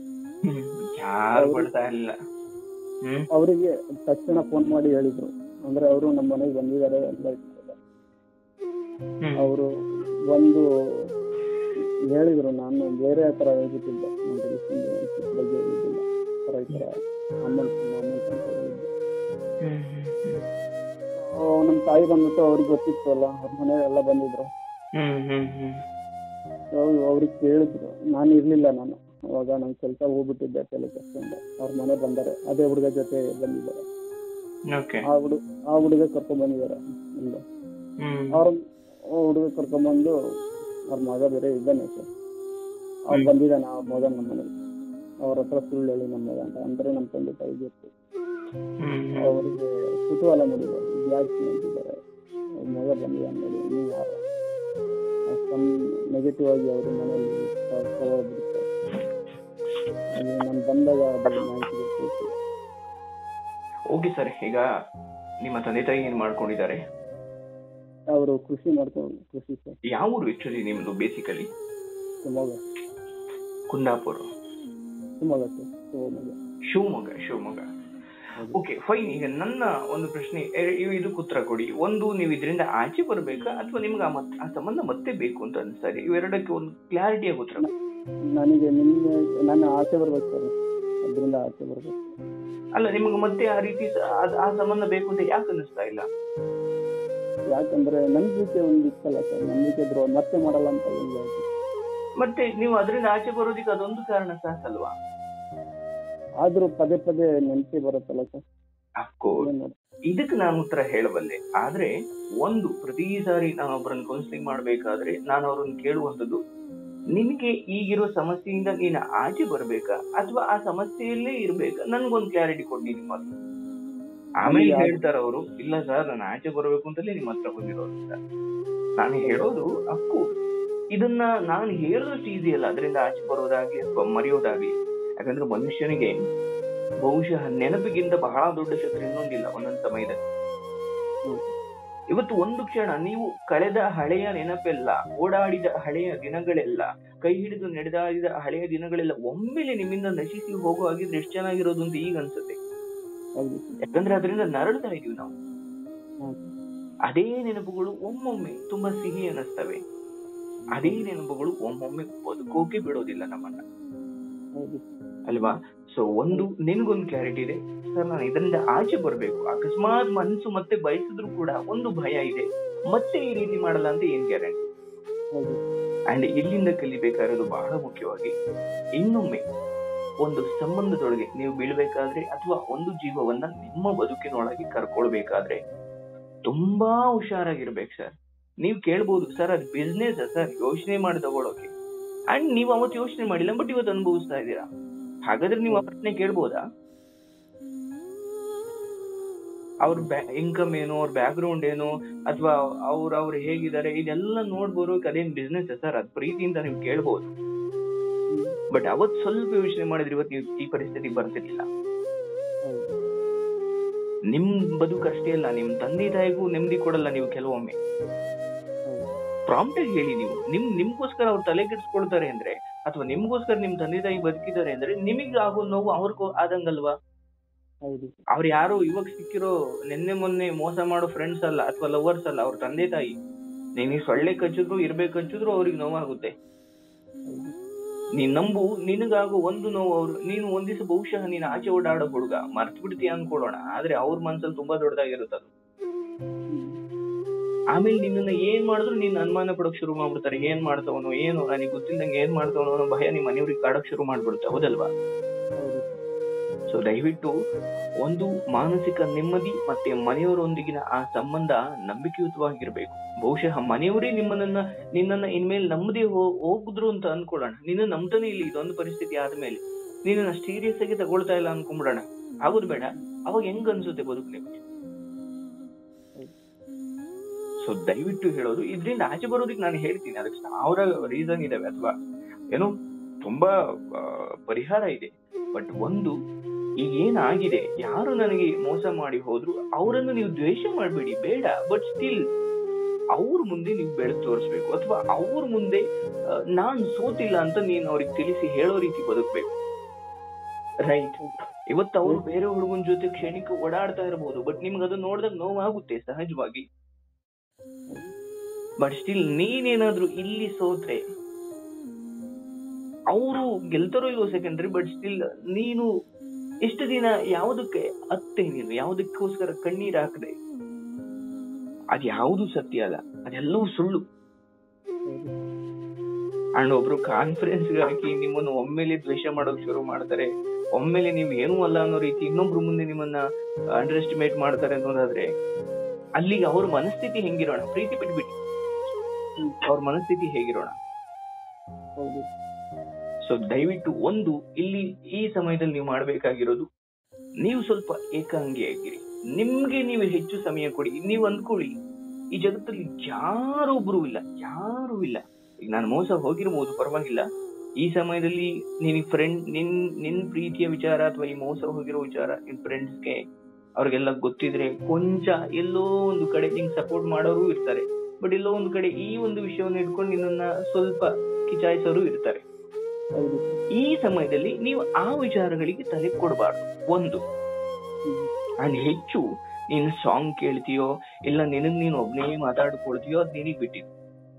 ಅವರಿಗೆ ತಕ್ಷಣ ಫೋನ್ ಮಾಡಿ ಹೇಳಿದ್ರು, ಅಂದ್ರೆ ಅವರು ನಮ್ಮ ಮನೆಗೆ ಬಂದಿದ್ದಾರೆ ಎಲ್ಲ ಇರ್ತಾರೆ. ಅವರು ಒಂದು ಹೇಳಿದ್ರು, ನಾನು ಬೇರೆ ತರ ಹೇಳ್ಬಿಟ್ಟಿದ್ದೆ, ನನ್ನ ರಿಲೇಷನ್ ಬಗ್ಗೆ ಹೇಳಿದ್ದಿಲ್ಲ, ತರ ಈ ತರ ಅಮೌಂಟ್ ಅಮೌಂಟ್ ಅಂತ ಹೇಳಿದ್ದೆ. ನಮ್ಮ ತಾಯಿ ಬಂದ್ಬಿಟ್ಟು ಅವ್ರಿಗೆ ಗೊತ್ತಿತ್ತು ಅಲ್ಲ, ಅವ್ರ ಮನೆಯಲ್ಲ ಬಂದಿದ್ರು. ಅವ್ರಿಗೆ ಕೇಳಿದ್ರು, ನಾನು ಇರ್ಲಿಲ್ಲ, ನಾನು ಅವಾಗ ನನ್ನ ಕೆಲಸ ಹೋಗ್ಬಿಟ್ಟಿದ್ದೆ ತಲೆ ಕಷ್ಟದಿಂದ. ಅವ್ರ ಮನೆ ಬಂದಾರೆ, ಅದೇ ಹುಡುಗ ಜೊತೆ ಬಂದಿದ್ದಾರೆ. ಓಕೆ ಆ ಹುಡುಗ ಆ ಹುಡುಗ ಕರ್ಕೊಂಡ್ ಬಂದಿದ್ದಾರೆ ಒಂದು ಹ್ಮ್ ಅವ್ರ ಹುಡುಗ ಕರ್ಕೊಂಡ್ಬಂದು ಅವ್ರ ಮಗ ಬೇರೆ ಇದ್ದಾನೆ ಸರ್. ಅವ್ರು ಬಂದಿದ್ದಾನೆ ಅವ್ರ ಮಗ ನಮ್ಮ ಮನೆಗೆ. ಅವ್ರ ಹತ್ರ ಸುಳ್ಳು ಹೇಳಿ ನಮ್ಮ ಮಗ ಅಂತ ಅಂದ್ರೆ ನಮ್ಮ ತಂದೆ ತಾಯಿ ಗೊತ್ತು. ಹ್ಮ್ ಅವರಿಗೆ ಕುತೂಹಲ ಮಾಡಿದ್ದಾರೆ, ಯಾಕೆ ಅಂತಿದ್ದಾರೆ. ಅವ್ರ ಮಗ ಬಂದಿದ್ದಾನೆ ನೋಡಿ, ನೀವು ಯಾರು ನೆಗೆಟಿವ್ ಆಗಿ ಅವರು ಮನೆಯಲ್ಲಿ ಪ್ರಭಾವ ಬೀರುತ್ತಾರೆ. ಅದು ನಾನು ಬಂದಾಗ ಅದು ಮಾಹಿತಿ ಗೊತ್ತಿತ್ತು. ಓಕೆ ಸರ್, ಈಗ ನಿಮ್ಮ ತಂದೆ ತಾಯಿ ಏನ್ ಮಾಡ್ಕೊಂಡಿದ್ದಾರೆ? ಅವರು ಕೃಷಿ ಮಾಡ್ಕೊಂಡು ಕೃಷಿ ಸರ್. ಯಾವ ಊರು ಆಕ್ಚುಲಿ ನಿಮ್ದು basically? Shivamogga. Kundapura, Shivamogga sir, Shivamogga. Shivamogga Shivamogga okay fine. ಈಗ ನನ್ನ ಒಂದು ಪ್ರಶ್ನೆ, ಎ- ಇವ್- ಇದಕ್ಕೆ ಉತ್ತರ ಕೊಡಿ. ಒಂದು, ನೀವು ಇದರಿಂದ ಆಚೆ ಬರ್ಬೇಕಾ ಅಥವಾ ನಿಮ್ಗೆ ಆ ಮತ್- ಆ ಸಂಬಂಧ ಮತ್ತೆ ಬೇಕು ಅಂತ ಅನ್ಸ್ತಾರೆ? ಇವೆರಡಕ್ಕೆ ಒಂದು ಕ್ಲಾರಿಟಿಯಾಗಿ ಉತ್ತರ ಕೊಡಿ. ನನಗೆ ನಿನ್ನೆ ನಾನು ಆಚೆ ಬರ್ಬೇಕು ಸರ್, ಅದರಿಂದ ಆಚೆ ಬರ್ಬೇಕು. ಅಲ್ಲ, ನಿಮ್ಗೆ ಮತ್ತೆ ಆ ರೀತಿ ಸ- ಅದ್- ಆ ಸಂಬಂಧ ಬೇಕು ಅಂತ ಯಾಕೆ ಅನಿಸ್ತಾ ಇಲ್ಲ? ಯಾಕಂದ್ರೆ ನಂಬಿಕೆ ಒಂದು ಇತ್ತಲ್ಲ ಸರ್, ನಂಬಿಕೆ ದ್ರೋಹ ಮತ್ತೆ ಮಾಡಲ್ಲ ಅಂತ ಒಂದು ಆಯ್ತು. ಮತ್ತೆ ನೀವು ಅದರಿಂದ ಆಚೆ ಬರೋದಕ್ಕೆ ಅದೊಂದು ಕಾರಣ ಸಾಕಲ್ವಾ? ಆದ್ರೂ ಪದೇ ಪದೇ ನೆನಪಿ ಬರುತ್ತಲ್ಲ ಸರ್. ಅಫ್ಕೋರ್ಸ್, ಏನ್ ಮಾಡೋದು? ಇದಕ್ಕೆ ನಾನು ಉತ್ತರ ಹೇಳಬಲ್ಲೆ. ಆದ್ರೆ ಒಂದು, ಪ್ರತಿ ಸಾರಿ ನಾನು ಒಬ್ಬರನ್ನ ಕೌನ್ಸಿಲಿಂಗ್ ಮಾಡ್ಬೇಕಾದ್ರೆ ನಾನು ಅವ್ರನ್ನ ಕೇಳುವಂತದ್ದು, ನಿನಗೆ ಈಗಿರೋ ಸಮಸ್ಯೆಯಿಂದ ನೀನು ಆಚೆ ಬರ್ಬೇಕಾ ಅಥವಾ ಆ ಸಮಸ್ಯೆಯಲ್ಲೇ ಇರ್ಬೇಕಾ? ನನ್ಗೊಂದು ಕ್ಲಾರಿಟಿ ಕೊಡಿ ನಿಮ್ಮ ಹತ್ರ. ಆಮೇಲೆ ಹೇಳ್ತಾರ ಅವರು, ಇಲ್ಲ ಸರ್ ನಾನು ಆಚೆ ಬರ್ಬೇಕು ಅಂತಲೇ ನಿಮ್ಮ ಹತ್ರ ಬಂದಿರೋದು ಅಂತ. ನಾನು ಹೇಳೋದು, ಅಫ್ಕೋರ್ಸ್ ಇದನ್ನ ನಾನು ಹೇಳೋದಷ್ಟು ಈಸಿ ಅಲ್ಲ ಅದರಿಂದ ಆಚೆ ಬರೋದಾಗ್ಲಿ ಅಥವಾ ಮರೆಯೋದಾಗ್ಲಿ. ಯಾಕಂದ್ರೆ ಮನುಷ್ಯನಿಗೆ ಬಹುಶಃ ನೆನಪಿಗಿಂತ ಬಹಳ ದೊಡ್ಡ ಶತ್ರು ಇನ್ನೊಂದಿಲ್ಲ ಒಂದೊಂದು ಸಮಯದಲ್ಲಿ. ಇವತ್ತು ಒಂದು ಕ್ಷಣ ನೀವು ಕಳೆದ ಹಳೆಯ ನೆನಪೆಲ್ಲ, ಓಡಾಡಿದ ಹಳೆಯ ದಿನಗಳೆಲ್ಲ, ಕೈ ಹಿಡಿದು ನಡೆದಾಡಿದ ಹಳೆಯ ದಿನಗಳೆಲ್ಲ ಒಮ್ಮೆಲೆ ನಿಮ್ಮಿಂದ ನಶಿಸಿ ಹೋಗೋ ಆಗಿದ್ರೆ ಎಷ್ಟು ಚೆನ್ನಾಗಿರೋದು ಅಂತ ಈಗ ಅನ್ಸುತ್ತೆ. ಯಾಕಂದ್ರೆ ಅದರಿಂದ ನರಳ್ತಾ ಇದೀವಿ ನಾವು. ಅದೇ ನೆನಪುಗಳು ಒಮ್ಮೊಮ್ಮೆ ತುಂಬಾ ಸಿಹಿ ಅನ್ನಿಸ್ತವೆ. ಅದೇ ನೆನಪುಗಳು ಒಮ್ಮೊಮ್ಮೆ ಬದುಕೋಕೆ ಬಿಡೋದಿಲ್ಲ ನಮ್ಮನ್ನ, ಅಲ್ವಾ? ಸೊ ಒಂದು, ನಿನ್ಗೊಂದು ಕ್ಲಾರಿಟಿ ಇದೆ ಸರ್, ನಾನು ಇದರಿಂದ ಆಚೆ ಬರ್ಬೇಕು. ಅಕಸ್ಮಾತ್ ಮನಸ್ಸು ಮತ್ತೆ ಬಯಸಿದ್ರು ಕೂಡ ಒಂದು ಭಯ ಇದೆ, ಮತ್ತೆ ಈ ರೀತಿ ಮಾಡಲ್ಲ ಅಂತ ಏನ್ ಗ್ಯಾರಂಟಿ? ಅಂಡ್ ಇಲ್ಲಿಂದ ಕಲಿಬೇಕಾಗಿರೋದು ಬಹಳ ಮುಖ್ಯವಾಗಿ, ಇನ್ನೊಮ್ಮೆ ಒಂದು ಸಂಬಂಧದೊಳಗೆ ನೀವು ಬೀಳ್ಬೇಕಾದ್ರೆ ಅಥವಾ ಒಂದು ಜೀವವನ್ನ ನಿಮ್ಮ ಬದುಕಿನೊಳಗೆ ಕರ್ಕೊಳ್ಬೇಕಾದ್ರೆ ತುಂಬಾ ಹುಷಾರಾಗಿರ್ಬೇಕು ಸರ್. ನೀವ್ ಕೇಳ್ಬೋದು, ಸರ್ ಅದು ಬಿಸ್ನೆಸ್ ಸರ್, ಯೋಚನೆ ಮಾಡಿ ತಗೊಳೋಕೆ. ಅಂಡ್ ನೀವು ಅವತ್ತು ಯೋಚನೆ ಮಾಡಿಲ್ಲ, ಬಟ್ ಇವತ್ತು ಅನುಭವಿಸ್ತಾ ಇದ್ದೀರಾ. ಹಾಗಾದ್ರೆ ನೀವು ಅವತ್ತನ್ನೇ ಕೇಳ್ಬೋದಾ, ಅವ್ರ ಇನ್ಕಮ್ ಏನು, ಅವ್ರ ಬ್ಯಾಕ್ ಗ್ರೌಂಡ್ ಏನು, ಅಥವಾ ಅವ್ರ ಅವ್ರು ಹೇಗಿದ್ದಾರೆ, ಇದೆಲ್ಲ ನೋಡ್ಬೋರೋಕೆ ಅದೇನ್ ಬಿಸ್ನೆಸ್ ಸರ್, ಅದ್ ಪ್ರೀತಿ ಅಂತ ನೀವು ಕೇಳ್ಬೋದು. ಬಟ್ ಅವತ್ ಸ್ವಲ್ಪ ಯೋಚನೆ ಮಾಡಿದ್ರೆ ಇವತ್ತು ನೀವು ಈ ಪರಿಸ್ಥಿತಿಗೆ ಬರ್ತಿರ್ಲಿಲ್ಲ. ನಿಮ್ ಬದುಕಷ್ಟೇ ಅಲ್ಲ, ನಿಮ್ ತಂದೆ ತಾಯಿಗೂ ನೆಮ್ಮದಿ ಕೊಡಲ್ಲ ನೀವು ಕೆಲವೊಮ್ಮೆ. ಪ್ರಾಂಪ್ಟ್ ಆಗಿ ಹೇಳಿ, ನೀವು ನಿಮ್ ನಿಮ್ಗೋಸ್ಕರ ಅವ್ರು ತಲೆ ಕೆಡಿಸ್ಕೊಳ್ತಾರೆ ಅಂದ್ರೆ, ಅಥವಾ ನಿಮ್ಗೋಸ್ಕರ ನಿಮ್ ತಂದೆ ತಾಯಿ ಬದುಕಿದ್ದಾರೆ ಅಂದ್ರೆ, ನಿಮಗೆ ಆಗೋ ನೋವು ಅವ್ರಿಗೂ ಆದಂಗಲ್ವಾ? ಅವ್ರು ಯಾರು ಇವಾಗ ಸಿಕ್ಕಿರೋ ನಿನ್ನೆ ಮೊನ್ನೆ ಮೋಸ ಮಾಡೋ ಫ್ರೆಂಡ್ಸ್ ಅಲ್ಲ ಅಥವಾ ಲವರ್ಸ್ ಅಲ್ಲ, ಅವ್ರ ತಂದೆ ತಾಯಿ. ನೀನ್ ಸೊಳ್ಳೆ ಕಚ್ಚಿದ್ರು ಇರ್ಬೇಕು ಹಚ್ಚಿದ್ರು ಅವ್ರಿಗೆ ನೋವಾಗುತ್ತೆ. ನೀನ್ ನಂಬು, ನಿನಗಾಗೋ ಒಂದು ನೋವು ಅವ್ರು, ನೀನು ಒಂದ್ ದಿವಸ ಬಹುಶಃ ನೀನ್ ಆಚೆ ಓಡಾಡೋ ಹುಡುಗ ಮರ್ತು ಬಿಡ್ತೀಯ ಅನ್ಕೊಳ್ಳೋಣ, ಆದ್ರೆ ಅವ್ರ ಮನ್ಸಲ್ಲಿ ತುಂಬಾ ದೊಡ್ಡದಾಗಿರುತ್ತದು. ಆಮೇಲೆ ನಿನ್ನನ್ನ ಏನ್ ಮಾಡಿದ್ರು ನೀನ್ ಅನುಮಾನ ಪಡೋಕ್ ಶುರು ಮಾಡ್ಬಿಡ್ತಾರೆ. ಏನ್ ಮಾಡ್ತಾವನು, ಏನು ನನಗೆ ಗೊತ್ತಿಲ್ಲದಂಗೆ ಏನ್ ಮಾಡ್ತಾವನು ಅನ್ನೋ ಭಯ ನಿಮ್ಮ ಮನೆಯವ್ರಿಗೆ ಕಾಡಕ್ ಶುರು ಮಾಡ್ಬಿಡುತ್ತೆ, ಹೌದಲ್ವಾ? ಸೊ ದಯವಿಟ್ಟು ಒಂದು ಮಾನಸಿಕ ನೆಮ್ಮದಿ ಮತ್ತೆ ಮನೆಯವರೊಂದಿಗಿನ ಆ ಸಂಬಂಧ ನಂಬಿಕೆಯುತವಾಗಿರ್ಬೇಕು. ಬಹುಶಃ ಮನೆಯವರೇ ನಿಮ್ಮನ್ನ ನಿನ್ನನ್ನ ಇನ್ಮೇಲೆ ನಂಬದೇ ಹೋಗುದ್ರು ಅಂತ ಅನ್ಕೊಳ್ಳೋಣ, ನಿನ್ನ ನಂಬ್ತಾನೆ ಇಲ್ಲ ಇದೊಂದು ಪರಿಸ್ಥಿತಿ ಆದ್ಮೇಲೆ, ನಿನ್ನ ಸೀರಿಯಸ್ ಆಗಿ ತಗೊಳ್ತಾ ಇಲ್ಲ ಅನ್ಕೊಂಡ್ಬಿಡೋಣ, ಆಗೋದು ಬೇಡ. ಅವಾಗ ಹೆಂಗ್ ಅನ್ಸುತ್ತೆ ಬದುಕು ನಿಮಗೆ? ಸೊ ದಯವಿಟ್ಟು ಹೇಳೋದು, ಇದ್ರಿಂದ ಆಚೆ ಬರೋದಕ್ಕೆ ನಾನು ಹೇಳ್ತೀನಿ, ಅದಕ್ಕೆ ಸಾವಿರ ರೀಸನ್ ಇದಾವೆ ಅಥವಾ ಏನೋ ತುಂಬಾ ಪರಿಹಾರ ಇದೆ. ಬಟ್ ಒಂದು, ಈಗ ಏನಾಗಿದೆ, ಯಾರು ನನಗೆ ಮೋಸ ಮಾಡಿ ಹೋದ್ರು ಅವರನ್ನು ನೀವು ದ್ವೇಷ ಮಾಡ್ಬೇಡಿ, ಬೇಡ. ಬಟ್ ಸ್ಟಿಲ್ ಅವ್ರ ಮುಂದೆ ನೀವು ಬೆಳೆದು ತೋರಿಸ್ಬೇಕು, ಅಥವಾ ಅವ್ರ ಮುಂದೆ ನಾನ್ ಸೋತಿಲ್ಲ ಅಂತ ನೀನ್ ಅವ್ರಿಗೆ ತಿಳಿಸಿ ಹೇಳೋ ರೀತಿ ಬದುಕ್ಬೇಕು, ರೈಟ್? ಇವತ್ತು ಅವ್ರು ಬೇರೆ ಹುಡುಗನ ಜೊತೆ ಕ್ಷಣಿಕ ಓಡಾಡ್ತಾ ಇರಬಹುದು, ಬಟ್ ನಿಮ್ಗೆ ಅದನ್ನ ನೋಡಿದಾಗ ನೋವಾಗುತ್ತೆ ಸಹಜವಾಗಿ. ಬಟ್ ಸ್ಟಿಲ್ ನೀನೇನಾದ್ರೂ ಇಲ್ಲಿ ಸೋತ್ರೆ, ಅವರು ಗೆಲ್ತಾರೋ ಇಲ್ವೋ ಸೆಕೆಂಡ್ರಿ, ಬಟ್ ಸ್ಟಿಲ್ ನೀನು ಎಷ್ಟು ದಿನ ಯಾವುದಕ್ಕೆ ಅತ್ತೆ, ನೀನು ಯಾವುದಕ್ಕೋಸ್ಕರ ಕಣ್ಣೀರ್ ಹಾಕದೆ, ಅದ್ ಯಾವುದು ಸತ್ಯ ಅಲ್ಲ, ಅದೆಲ್ಲವೂ ಸುಳ್ಳು. ಅಂಡ್ ಒಬ್ರು ಕಾನ್ಫಿಡೆನ್ಸ್ ಹಾಕಿ ನಿಮ್ಮನ್ನು ಒಮ್ಮೆಲೆ ದ್ವೇಷ ಮಾಡೋಕ್ ಶುರು ಮಾಡ್ತಾರೆ, ಒಮ್ಮೆಲೆ ನೀವು ಏನೂ ಅಲ್ಲ ಅನ್ನೋ ರೀತಿ ಇನ್ನೊಬ್ರು ಮುಂದೆ ನಿಮ್ಮನ್ನ ಅಂಡರ್ ಎಸ್ಟಿಮೇಟ್ ಮಾಡ್ತಾರೆ ಅನ್ನೋದಾದ್ರೆ ಅಲ್ಲಿಗೆ ಅವ್ರ ಮನಸ್ಥಿತಿ ಹೆಂಗಿರೋಣ? ಪ್ರೀತಿ ಬಿಟ್ಬಿಡಿ, ಅವ್ರ ಮನಸ್ಥಿತಿ ಹೇಗಿರೋಣ? ಹೌದು ಸೊ ದಯವಿಟ್ಟು ಒಂದು ಇಲ್ಲಿ ಈ ಸಮಯದಲ್ಲಿ ನೀವು ಮಾಡ್ಬೇಕಾಗಿರೋದು, ನೀವು ಸ್ವಲ್ಪ ಏಕಾಂಗಿಯಾಗಿರಿ, ನಿಮ್ಗೆ ನೀವು ಹೆಚ್ಚು ಸಮಯ ಕೊಡಿ. ನೀವು ಅಂದ್ಕೊಳ್ಳಿ, ಈ ಜಗತ್ತಲ್ಲಿ ಯಾರೊಬ್ರು ಇಲ್ಲ, ಯಾರು ಇಲ್ಲ. ಈಗ ನಾನು ಮೋಸ ಹೋಗಿರ್ಬೋದು, ಪರವಾಗಿಲ್ಲ. ಈ ಸಮಯದಲ್ಲಿ ನಿನ್ ಫ್ರೆಂಡ್ ನಿನ್ ನಿನ್ ಪ್ರೀತಿಯ ವಿಚಾರ ಅಥವಾ ಈ ಮೋಸ ಹೋಗಿರೋ ವಿಚಾರ ನಿನ್ ಫ್ರೆಂಡ್ಸ್ಗೆ ಅವ್ರಿಗೆಲ್ಲ ಗೊತ್ತಿದ್ರೆ ಕೊಂಚ ಎಲ್ಲೋ ಒಂದು ಕಡೆ ನಿಂಗೆ ಸಪೋರ್ಟ್ ಮಾಡೋರು ಇರ್ತಾರೆ. ಬಟ್ ಎಲ್ಲೋ ಒಂದು ಕಡೆ ಈ ಒಂದು ವಿಷಯವನ್ನು ಇಟ್ಕೊಂಡು ನಿನ್ನನ್ನ ಸ್ವಲ್ಪ ಕಿಚಾಯಿಸೋರು ಇರ್ತಾರೆ. ಈ ಸಮಯದಲ್ಲಿ ನೀವು ಆ ವಿಚಾರಗಳಿಗೆ ತಲೆ ಕೊಡಬಾರ್ದು. ಒಂದು ಅಂಡ್ ಹೆಚ್ಚು ನೀನು ಸಾಂಗ್ ಕೇಳ್ತೀಯೋ ಇಲ್ಲ ನಿನಗ್ ನೀನು ಒಬ್ನೇ ಮಾತಾಡ್ಕೊಳ್ತೀಯೋ ಅದ್ ನಿನಗ್ ಬಿಟ್ಟಿದ್ದು.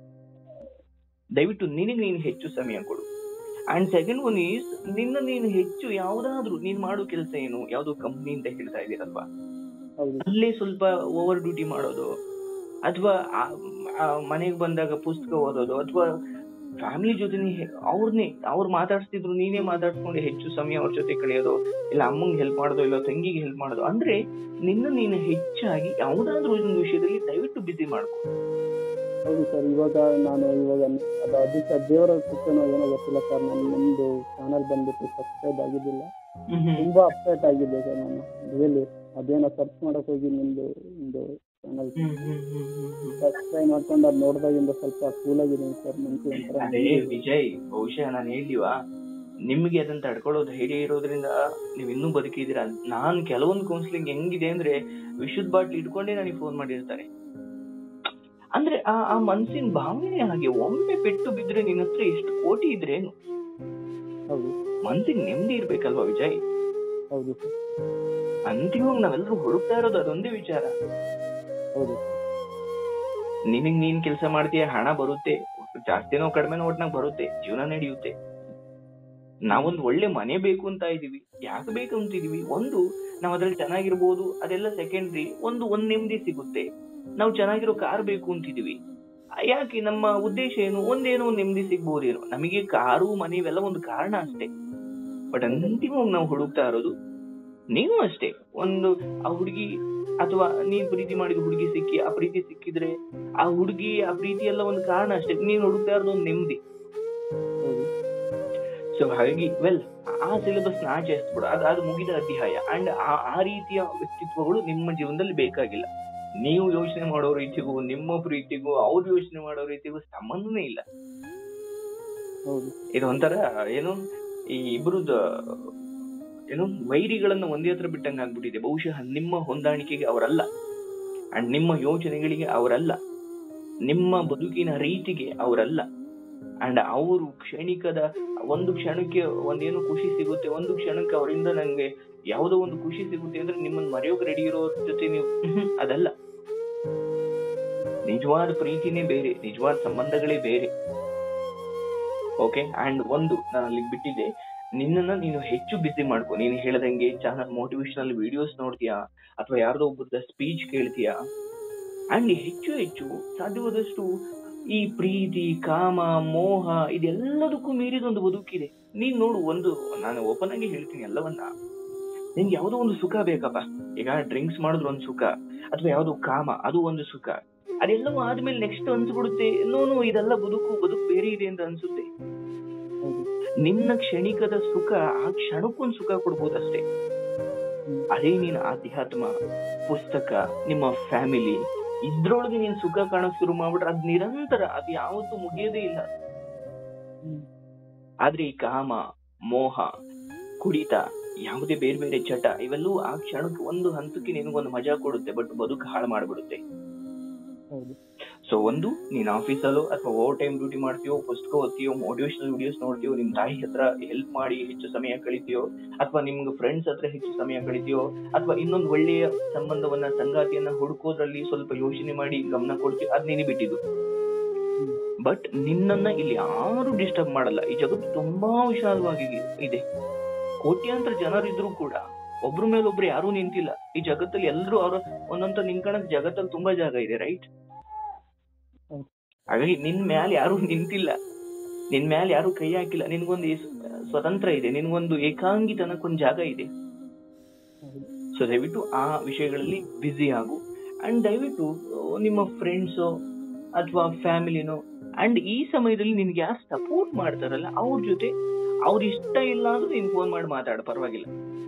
ದಯವಿಟ್ಟು ನಿನಗ್ ನೀನು ಹೆಚ್ಚು ಸಮಯ ಕೊಡು. ಅಂಡ್ ಸೆಕೆಂಡ್ ಒನ್ ಈಸ್, ನಿನ್ನ ನೀನು ಹೆಚ್ಚು ಯಾವ್ದಾದ್ರು ನೀನ್ ಮಾಡೋ ಕೆಲಸ ಏನು, ಯಾವ್ದೋ ಕಂಪ್ನಿ ಅಂತ ಹೇಳ್ತಾ ಇದೀರಲ್ವಾ, ಅಲ್ಲೇ ಸ್ವಲ್ಪ ಓವರ್ ಡ್ಯೂಟಿ ಮಾಡೋದು, ಅಥವಾ ಮನೆಗೆ ಬಂದಾಗ ಪುಸ್ತಕ ಓದೋದು, ಅಥವಾ ಫ್ಯಾಮಿಲಿ ಜೊತೆ ಅವ್ರನ್ನೇ ಅವ್ರು ಮಾತಾಡ್ಸ್ತಿದ್ರು ನೀನೇ ಮಾತಾಡ್ಸ್ಕೊಂಡು ಹೆಚ್ಚು ಸಮಯ ಅವ್ರ ಜೊತೆ ಕಳೆಯೋದು, ಇಲ್ಲ ಅಮ್ಮಂಗೆ ಹೆಲ್ಪ್ ಮಾಡೋದು, ಇಲ್ಲ ತಂಗಿಗೆ ಹೆಲ್ಪ್ ಮಾಡೋದು. ಅಂದ್ರೆ ನಿನ್ನ ನೀನು ಹೆಚ್ಚಾಗಿ ಯಾವ್ದಾದ್ರು ಒಂದು ವಿಷಯದಲ್ಲಿ ದಯವಿಟ್ಟು ಬಿಸಿ ಮಾಡ್ಕೊ. ಹೌದು ಸರ್, ಇವಾಗ ನಾನು ಇವಾಗ ಅದು ಅದಕ್ಕೆ ದೇವರ ಕೃಪೆನೋ ಏನೋ ಗೊತ್ತಿಲ್ಲ ಸರ್, ನಾನು ನಮ್ದು ಚಾನಲ್ ಬಂದ್ಬಿಟ್ಟು ಸಬ್ಸ್ಕ್ರೈಬ್ ಆಗಿದ್ದಿಲ್ಲ, ತುಂಬಾ ಅಪ್ಸೆಟ್ ಆಗಿದೆ ಸರ್. ನಾನು ರಿಯಲಿ ಅದೇನೋ ಸರ್ಚ್ ಮಾಡಕ್ ಹೋಗಿ ನಿಮ್ದು ಒಂದು ಚಾನಲ್ ಸಬ್ಸ್ಕ್ರೈಬ್ ಮಾಡ್ಕೊಂಡು ಅದ್ ನೋಡಿದಾಗಿಂದ ಸ್ವಲ್ಪ ಕೂಲ್ ಆಗಿದ್ದೀನಿ ಸರ್. ಮನ್ಸು ಒಂಥರ. ಅದೇ ವಿಜಯ್, ಬಹುಶಃ ನಾನು ಹೇಳಿವಾ ನಿಮ್ಗೆ ಅದನ್ನ ತಡ್ಕೊಳ್ಳೋ ಧೈರ್ಯ ಇರೋದ್ರಿಂದ ನೀವ್ ಇನ್ನೂ ಬದುಕಿದೀರ. ನಾನ್ ಕೆಲವೊಂದು ಕೌನ್ಸಿಲಿಂಗ್ ಹೆಂಗಿದೆ ಅಂದ್ರೆ ವಿಶುದ್ಧ ಬಾಟ್ಲಿ ಇಟ್ಕೊಂಡೇ ನನಗೆ ಫೋನ್ ಮಾಡಿರ್ತಾರೆ. ಅಂದ್ರೆ ಆ ಆ ಮನ್ಸಿನ ಭಾವನೆ ಹಾಗೆ. ಒಮ್ಮೆ ಪೆಟ್ಟು ಬಿದ್ರೆ ನಿನ್ನ ಹತ್ರ ಎಷ್ಟು ಕೋಟಿ ಇದ್ರೇನು, ಮನ್ಸಿಗೆ ನೆಮ್ಮದಿ ಇರ್ಬೇಕಲ್ವಾ ವಿಜಯ್? ಹೌದು. ಅಂತಿಮವಾಗಿ ನಾವೆಲ್ಲರೂ ಹುಡುಕ್ತಾ ಇರೋದು ಅದೊಂದೇ ವಿಚಾರ. ಹೌದು. ನಿನಗ್ ನೀನ್ ಕೆಲಸ ಮಾಡ್ತೀಯ, ಹಣ ಬರುತ್ತೆ, ಜಾಸ್ತಿನೋ ಕಡಿಮೆನೋ ಒಟ್ನಾಗ ಬರುತ್ತೆ, ಜೀವನ ನಡೆಯುತ್ತೆ. ನಾವೊಂದು ಒಳ್ಳೆ ಮನೆ ಬೇಕು ಅಂತ ಇದೀವಿ. ಯಾಕೆ ಬೇಕು ಅಂತಿದೀವಿ? ಒಂದು, ನಾವ್ ಅದ್ರಲ್ಲಿ ಚೆನ್ನಾಗಿರ್ಬೋದು, ಅದೆಲ್ಲ ಸೆಕೆಂಡ್ರಿ. ಒಂದು ಒಂದ್ ನೆಮ್ಮದಿ ಸಿಗುತ್ತೆ. ನಾವು ಚೆನ್ನಾಗಿರೋ ಕಾರ್ ಬೇಕು ಅಂತಿದೀವಿ. ಯಾಕೆ? ನಮ್ಮ ಉದ್ದೇಶ ಏನು? ಒಂದೇನೋ ಒಂದ್ ನೆಮ್ಮದಿ ಸಿಗ್ಬೋದೇನೋ. ನಮಗೆ ಕಾರು ಮನೆ ಇವೆಲ್ಲ ಒಂದು ಕಾರಣ ಅಷ್ಟೇ. ಬಟ್ ಅಂತಿಮವಾಗಿ ನಾವು ಹುಡುಕ್ತಾ ಇರೋದು, ನೀವು ಅಷ್ಟೇ, ಒಂದು ಆ ಹುಡುಗಿ ಅಥವಾ ನೀನ್ ಪ್ರೀತಿ ಮಾಡಿದ ಹುಡುಗಿ ಸಿಕ್ಕಿ ಆ ಪ್ರೀತಿ ಸಿಕ್ಕಿದ್ರೆ ಆ ಹುಡುಗಿ ಆ ಪ್ರೀತಿ ಎಲ್ಲ ಒಂದು ಕಾರಣ ಅಷ್ಟೇ. ನೀನ್ ಹುಡುಕ್ತಾ ಇರೋದು ಒಂದು ನೆಮ್ಮದಿ. ಸೊ ಹಾಗಾಗಿ ವೆಲ್ ಆ ಸಿಲೆಬಸ್ ನ ಆಚೆ ಎಸ್ಬಿಡು, ಅದು ಅದು ಮುಗಿದ ಅಧ್ಯಾಯ. ಅಂಡ್ ಆ ರೀತಿಯ ವ್ಯಕ್ತಿತ್ವಗಳು ನಿಮ್ಮ ಜೀವನದಲ್ಲಿ ಬೇಕಾಗಿಲ್ಲ. ನೀವು ಯೋಚನೆ ಮಾಡೋ ರೀತಿಗೂ ನಿಮ್ಮ ಪ್ರೀತಿಗೂ ಅವ್ರು ಯೋಚನೆ ಮಾಡೋ ರೀತಿಗೂ ಸಂಬಂಧನೇ ಇಲ್ಲ. ಇದು ಒಂಥರ ಏನು, ಈ ಇಬ್ರುದ ಏನು ವೈರಿಗಳನ್ನ ಒಂದೇ ಹತ್ರ ಬಿಟ್ಟಂಗ ಆಗ್ಬಿಟ್ಟಿದೆ. ಬಹುಶಃ ನಿಮ್ಮ ಹೊಂದಾಣಿಕೆಗೆ ಅವರಲ್ಲ, ಅಂಡ್ ನಿಮ್ಮ ಯೋಚನೆಗಳಿಗೆ ಅವರಲ್ಲ, ನಿಮ್ಮ ಬದುಕಿನ ರೀತಿಗೆ ಅವರಲ್ಲ. ಅಂಡ್ ಅವರು ಕ್ಷಣಿಕದ ಒಂದು ಕ್ಷಣಕ್ಕೆ ಒಂದೇನು ಖುಷಿ ಸಿಗುತ್ತೆ, ಒಂದು ಕ್ಷಣಕ್ಕೆ ಅವರಿಂದ ನಂಗೆ ಯಾವುದೋ ಒಂದು ಖುಷಿ ಸಿಗುತ್ತೆ ಅಂದ್ರೆ ನಿಮ್ಮನ್ನ ಮರೆಯೋಕ್ ರೆಡಿ ಇರೋ ಜೊತೆ ನೀವು ಅದಲ್ಲ. ನಿಜವಾದ ಪ್ರೀತಿನೇ ಬೇರೆ, ನಿಜವಾದ ಸಂಬಂಧಗಳೇ ಬೇರೆ. ಓಕೆ. ಅಂಡ್ ಒಂದು ನಾನು ಅಲ್ಲಿಗೆ ಬಿಟ್ಟಿದ್ದೆ, ನಿನ್ನನ್ನ ನೀನು ಹೆಚ್ಚು ಬಿಸಿ ಮಾಡ್ಕೊ. ನೀನು ಹೇಳ್ದಂಗೆ ಚಾನಲ್ ಮೋಟಿವೇಶನಲ್ ವಿಡಿಯೋಸ್ ನೋಡ್ತೀಯಾ ಅಥವಾ ಯಾರ್ದೋ ಒಬ್ಬರದ ಸ್ಪೀಚ್ ಕೇಳ್ತೀಯಾ, ಅಂಡ್ ಹೆಚ್ಚು ಹೆಚ್ಚು ಸಾಧ್ಯವಾದಷ್ಟು ಈ ಪ್ರೀತಿ, ಕಾಮ, ಮೋಹ ಇದೆಲ್ಲದಕ್ಕೂ ಮೀರಿದೊಂದು ಬದುಕಿದೆ. ನೀನ್ ನೋಡು, ಒಂದು ನಾನು ಓಪನ್ ಆಗಿ ಹೇಳ್ತೀನಿ ಎಲ್ಲವನ್ನ, ನಿನ್ಗೆ ಯಾವ್ದೋ ಒಂದು ಸುಖ ಬೇಕಪ್ಪ. ಈಗ ಡ್ರಿಂಕ್ಸ್ ಮಾಡಿದ್ರು ಒಂದು ಸುಖ, ಅಥವಾ ಯಾವ್ದೋ ಕಾಮ ಅದು ಒಂದು ಸುಖ. ಅದೆಲ್ಲವೂ ಆದ್ಮೇಲೆ ನೆಕ್ಸ್ಟ್ ಅನ್ಸ್ಬಿಡುತ್ತೆ, ನೋನು ಇದೆಲ್ಲ ಬದುಕು ಬದುಕು ಬೇರೆ ಇದೆ ಅಂತ ಅನ್ಸುತ್ತೆ. ನಿನ್ನ ಕ್ಷಣಿಕದ ಸುಖ ಆ ಕ್ಷಣಕ್ಕೊಂದು ಸುಖ ಕೊಡ್ಬೋದಷ್ಟೇ. ಅದೇ ನೀನ್ ಆಧ್ಯಾತ್ಮ, ಪುಸ್ತಕ, ನಿಮ್ಮ ಫ್ಯಾಮಿಲಿ ಇದ್ರೊಳಗೆ ನೀನ್ ಸುಖ ಕಾಣಕ್ ಶುರು ಮಾಡ್ಬಿಟ್ರೆ ಅದ್ ನಿರಂತರ, ಅದ್ ಯಾವತ್ತೂ ಮುಗಿಯೋದೇ ಇಲ್ಲ. ಆದ್ರೆ ಈ ಕಾಮ, ಮೋಹ, ಕುಡಿತ, ಯಾವುದೇ ಬೇರೆ ಬೇರೆ ಚಟ ಇವೆಲ್ಲವೂ ಆ ಕ್ಷಣಕ್ಕೆ ಒಂದು ಹಂತಕ್ಕೆ ನಿನಗೊಂದು ಮಜಾ ಕೊಡುತ್ತೆ, ಬಟ್ ಬದುಕು ಹಾಳು ಮಾಡ್ಬಿಡುತ್ತೆ. ಸೊ ಒಂದು, ನೀನ್ ಆಫೀಸಲ್ಲೋ ಅಥವಾ ಓವರ್ ಟೈಮ್ ಡ್ಯೂಟಿ ಮಾಡ್ತೀಯೋ, ಪುಸ್ತಕ ಓದ್ತೀಯೋ, ಮೋಟಿವೇಶನಲ್ ವಿಡಿಯೋಸ್ ನೋಡ್ತೀಯೋ, ನಿಮ್ ತಾಯಿ ಹತ್ರ ಹೆಲ್ಪ್ ಮಾಡಿ ಹೆಚ್ಚು ಸಮಯ ಕಳಿತೀಯೋ, ಅಥವಾ ನಿಮ್ಗೆ ಫ್ರೆಂಡ್ಸ್ ಹತ್ರ ಹೆಚ್ಚು ಸಮಯ ಕಳಿತೀಯೋ, ಅಥವಾ ಇನ್ನೊಂದು ಒಳ್ಳೆಯ ಸಂಬಂಧವನ್ನ ಸಂಗಾತಿಯನ್ನ ಹುಡುಕೋದ್ರಲ್ಲಿ ಸ್ವಲ್ಪ ಯೋಚನೆ ಮಾಡಿ ಗಮನ ಕೊಡ್ತೀಯೋ, ಅದ್ ನೀನು ಬಿಟ್ಟಿದ್ದು. ಬಟ್ ನಿನ್ನನ್ನ ಇಲ್ಲಿ ಯಾರು ಡಿಸ್ಟರ್ಬ್ ಮಾಡಲ್ಲ. ಈ ಜಗತ್ತು ತುಂಬಾ ವಿಶಾಲವಾಗಿ ಇದೆ. ಕೋಟ್ಯಾಂತರ ಜನರಿದ್ರು ಕೂಡ ಒಬ್ರ ಮೇಲೆ ಒಬ್ರು ಯಾರು ನಿಂತಿಲ್ಲ. ಈ ಜಗತ್ತಲ್ಲಿ ಎಲ್ರು ಅವ್ರ ಒಂದೊಂತ ನಿಂತ್ಕೊಳಕ್ ಜಗತ್ತಲ್ಲಿ ತುಂಬಾ ಜಾಗ ಇದೆ, ರೈಟ್? ಹಾಗಾಗಿ ನಿನ್ ಮ್ಯಾಲ ಯಾರು ನಿಂತಿಲ್ಲ. ನಿನ್ ಮೇಲೆ ಯಾರು ಕೈ ಹಾಕಿಲ್ಲ, ನಿನ್ಗೊಂದು ಸ್ವತಂತ್ರ ಇದೆ, ನಿನ್ಗೊಂದು ಏಕಾಂಗಿತನಕ್ಕೊಂದು ಜಾಗ ಇದೆ. ಸೊ ದಯವಿಟ್ಟು ಆ ವಿಷಯಗಳಲ್ಲಿ ಬ್ಯುಸಿ ಆಗು. ಅಂಡ್ ದಯವಿಟ್ಟು ನಿಮ್ಮ ಫ್ರೆಂಡ್ಸು ಅಥವಾ ಫ್ಯಾಮಿಲಿನೋ ಅಂಡ್ ಈ ಸಮಯದಲ್ಲಿ ನಿನ್ಗೆ ಯಾರು ಸಪೋರ್ಟ್ ಮಾಡ್ತಾರಲ್ಲ ಅವ್ರ ಜೊತೆ ಅವ್ರ ಇಷ್ಟ ಇಲ್ಲ ಅಂದ್ರೆ ನೀನ್ ಫೋನ್ ಮಾಡಿ ಮಾತಾಡ, ಪರವಾಗಿಲ್ಲ.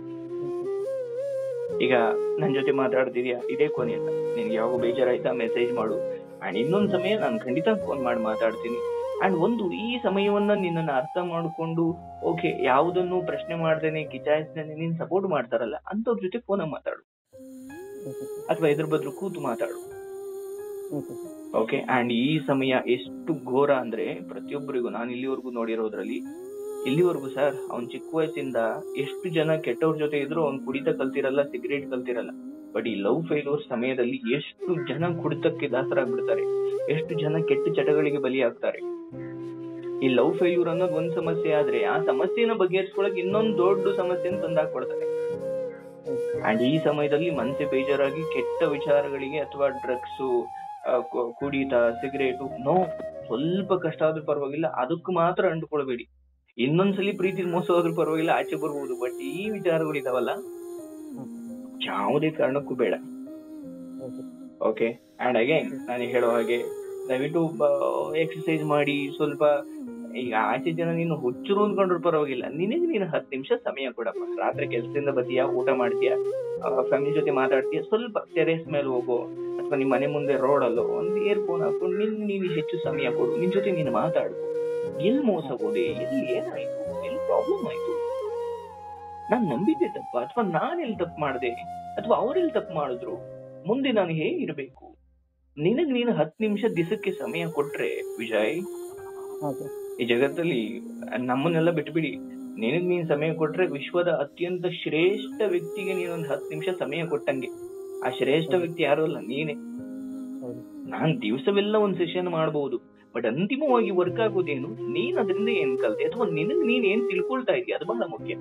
ಈಗ ನನ್ ಜೊತೆ ಮಾತಾಡ್ತಿದ್ಯಾ, ಇದೇ ಕೊನೆ ಅಂತ. ನಿನ್ಗೆ ಯಾವಾಗ ಬೇಜಾರಾಯ್ತಾ ಮೆಸೇಜ್ ಮಾಡು. ಅಂಡ್ ಇನ್ನೊಂದ್ ಸಮಯ ನಾನು ಖಂಡಿತ ಫೋನ್ ಮಾಡಿ ಮಾತಾಡ್ತೀನಿ. ಅಂಡ್ ಒಂದು ಈ ಸಮಯವನ್ನ ನಿನ್ನನ್ನು ಅರ್ಥ ಮಾಡ್ಕೊಂಡು ಓಕೆ ಯಾವುದನ್ನು ಪ್ರಶ್ನೆ ಮಾಡ್ದೇನೆ ಕಿಚಾಯಿಸ್ದೇನೆ ನೀನ್ ಸಪೋರ್ಟ್ ಮಾಡ್ತಾರಲ್ಲ ಅಂತವ್ರ ಜೊತೆ ಫೋನ್ ಮಾತಾಡು, ಅಥವಾ ಎದುರು ಬದ್ರು ಕೂತು ಮಾತಾಡು. ಓಕೆ. ಅಂಡ್ ಈ ಸಮಯ ಎಷ್ಟು ಘೋರ ಅಂದ್ರೆ ಪ್ರತಿಯೊಬ್ಬರಿಗೂ ನಾನು ಇಲ್ಲಿವರೆಗೂ ನೋಡಿರೋದ್ರಲ್ಲಿ ಇಲ್ಲಿವರೆಗೂ ಸರ್ ಅವ್ನ್ ಚಿಕ್ಕ ವಯಸ್ಸಿಂದ ಎಷ್ಟು ಜನ ಕೆಟ್ಟವ್ರ ಜೊತೆ ಇದ್ರು ಅವ್ನ್ ಕುಡಿತ ಕಲ್ತಿರಲ್ಲ, ಸಿಗರೇಟ್ ಕಲ್ತಿರಲ್ಲ. ಬಟ್ ಈ ಲವ್ ಫೇಲ್ಯೂರ್ ಸಮಯದಲ್ಲಿ ಎಷ್ಟು ಜನ ಕುಡಿತಕ್ಕೆ ದಾಸರಾಗ್ಬಿಡ್ತಾರೆ, ಎಷ್ಟು ಜನ ಕೆಟ್ಟ ಚಟಗಳಿಗೆ ಬಲಿಯಾಗ್ತಾರೆ. ಈ ಲವ್ ಫೇಲ್ಯೂರ್ ಅನ್ನೋದು ಒಂದ್ ಸಮಸ್ಯೆ ಆದ್ರೆ ಆ ಸಮಸ್ಯೆನ ಬಗೆಹರಿಸ್ಕೊಳಕ್ ಇನ್ನೊಂದು ದೊಡ್ಡ ಸಮಸ್ಯೆನ ತಂದಾಕೊಡ್ತಾರೆ. ಅಂಡ್ ಈ ಸಮಯದಲ್ಲಿ ಮನಸ್ಸೆ ಬೇಜಾರಾಗಿ ಕೆಟ್ಟ ವಿಚಾರಗಳಿಗೆ ಅಥವಾ ಡ್ರಗ್ಸು, ಕುಡಿತ, ಸಿಗರೇಟು, ನೋ ಸ್ವಲ್ಪ ಕಷ್ಟ ಆದ್ರೂ ಪರವಾಗಿಲ್ಲ ಅದಕ್ಕೆ ಮಾತ್ರ ಅಂಡ್ಕೊಳ್ಬೇಡಿ. ಇನ್ನೊಂದ್ಸಲಿ ಪ್ರೀತಿ ಮೋಸ ಹೋದ್ರೂ ಪರವಾಗಿಲ್ಲ, ಆಚೆ ಬರ್ಬೋದು. ಬಟ್ ಈ ವಿಚಾರಗಳಿದಾವಲ್ಲ ಯಾವುದೇ ಕಾರಣಕ್ಕೂ ಬೇಡ. ಓಕೆ. ಅಂಡ್ ಅಗೇನ್ ನಾನು ಹೇಳೋ ಹಾಗೆ ದಯವಿಟ್ಟು ಎಕ್ಸರ್ಸೈಸ್ ಮಾಡಿ ಸ್ವಲ್ಪ. ಈಗ ಆಚೆ ಜನ ನೀನು ಹುಚ್ಚರು ಅಂದ್ಕೊಂಡ್ರು ಪರವಾಗಿಲ್ಲ, ನಿನಗೆ ನೀನು ಹತ್ತು ನಿಮಿಷ ಸಮಯ ಕೊಡಪ್ಪ. ರಾತ್ರಿ ಕೆಲ್ಸದಿಂದ ಬತ್ತೀಯಾ, ಊಟ ಮಾಡ್ತೀಯಾ, ಫ್ಯಾಮಿಲಿ ಜೊತೆ ಮಾತಾಡ್ತೀಯಾ, ಸ್ವಲ್ಪ ಟೆರೇಸ್ ಮೇಲೆ ಹೋಗೋ ಅಥವಾ ನಿಮ್ ಮನೆ ಮುಂದೆ ರೋಡ್ ಅಲ್ಲೋ ಒಂದು ಏರ್ಫೋನ್ ಹಾಕೊಂಡು ನಿನ್ ನೀನು ಹೆಚ್ಚು ಸಮಯ ಕೊಡು, ನಿನ್ ಜೊತೆ ನೀನು ಮಾತಾಡು. ಎಲ್ಲಿ ಮೋಸ ಹೋದೆ, ಎಲ್ಲಿ ಏನಾಯ್ತು, ಎಲ್ಲಿ ಪ್ರಾಬ್ಲಮ್ ಆಯ್ತು, ನಾನ್ ನಂಬಿದ್ದೆ ತಪ್ಪ ಅಥವಾ ನಾನ್ ಎಲ್ಲಿ ತಪ್ಪು ಮಾಡ್ದೆ ಅಥವಾ ಅವ್ರೆಲ್ಲಿ ತಪ್ಪು ಮಾಡಿದ್ರು, ಮುಂದೆ ನಾನು ಹೇಗಿರ್ಬೇಕು. ನಿನಗ್ ನೀನು ಹತ್ತು ನಿಮಿಷ ದಿವಸಕ್ಕೆ ಸಮಯ ಕೊಟ್ರೆ ವಿಜಯ್, ಈ ಜಗತ್ತಲ್ಲಿ ನಮ್ಮನ್ನೆಲ್ಲ ಬಿಟ್ಬಿಡಿ, ನಿನಗ್ ನೀನ್ ಸಮಯ ಕೊಟ್ರೆ ವಿಶ್ವದ ಅತ್ಯಂತ ಶ್ರೇಷ್ಠ ವ್ಯಕ್ತಿಗೆ ನೀನೊಂದು ಹತ್ತು ನಿಮಿಷ ಸಮಯ ಕೊಟ್ಟಂಗೆ. ಆ ಶ್ರೇಷ್ಠ ವ್ಯಕ್ತಿ ಯಾರು ಅಲ್ಲ, ನೀನೆ. ನಾನ್ ದಿವಸವೆಲ್ಲ ಒಂದ್ ಸೆಷನ್ ಮಾಡಬಹುದು, ಬಟ್ ಅಂತಿಮವಾಗಿ ವರ್ಕ್ ಆಗೋದೇನು, ನೀನ್ ಅದರಿಂದ ಏನ್ ಕಲ್ತೆ ಅಥವಾ ನಿನಗ್ ನೀನ್ ಏನ್ ತಿಳ್ಕೊಳ್ತಾ ಇದೀಯ, ಅದು ಬಹಳ ಮುಖ್ಯ.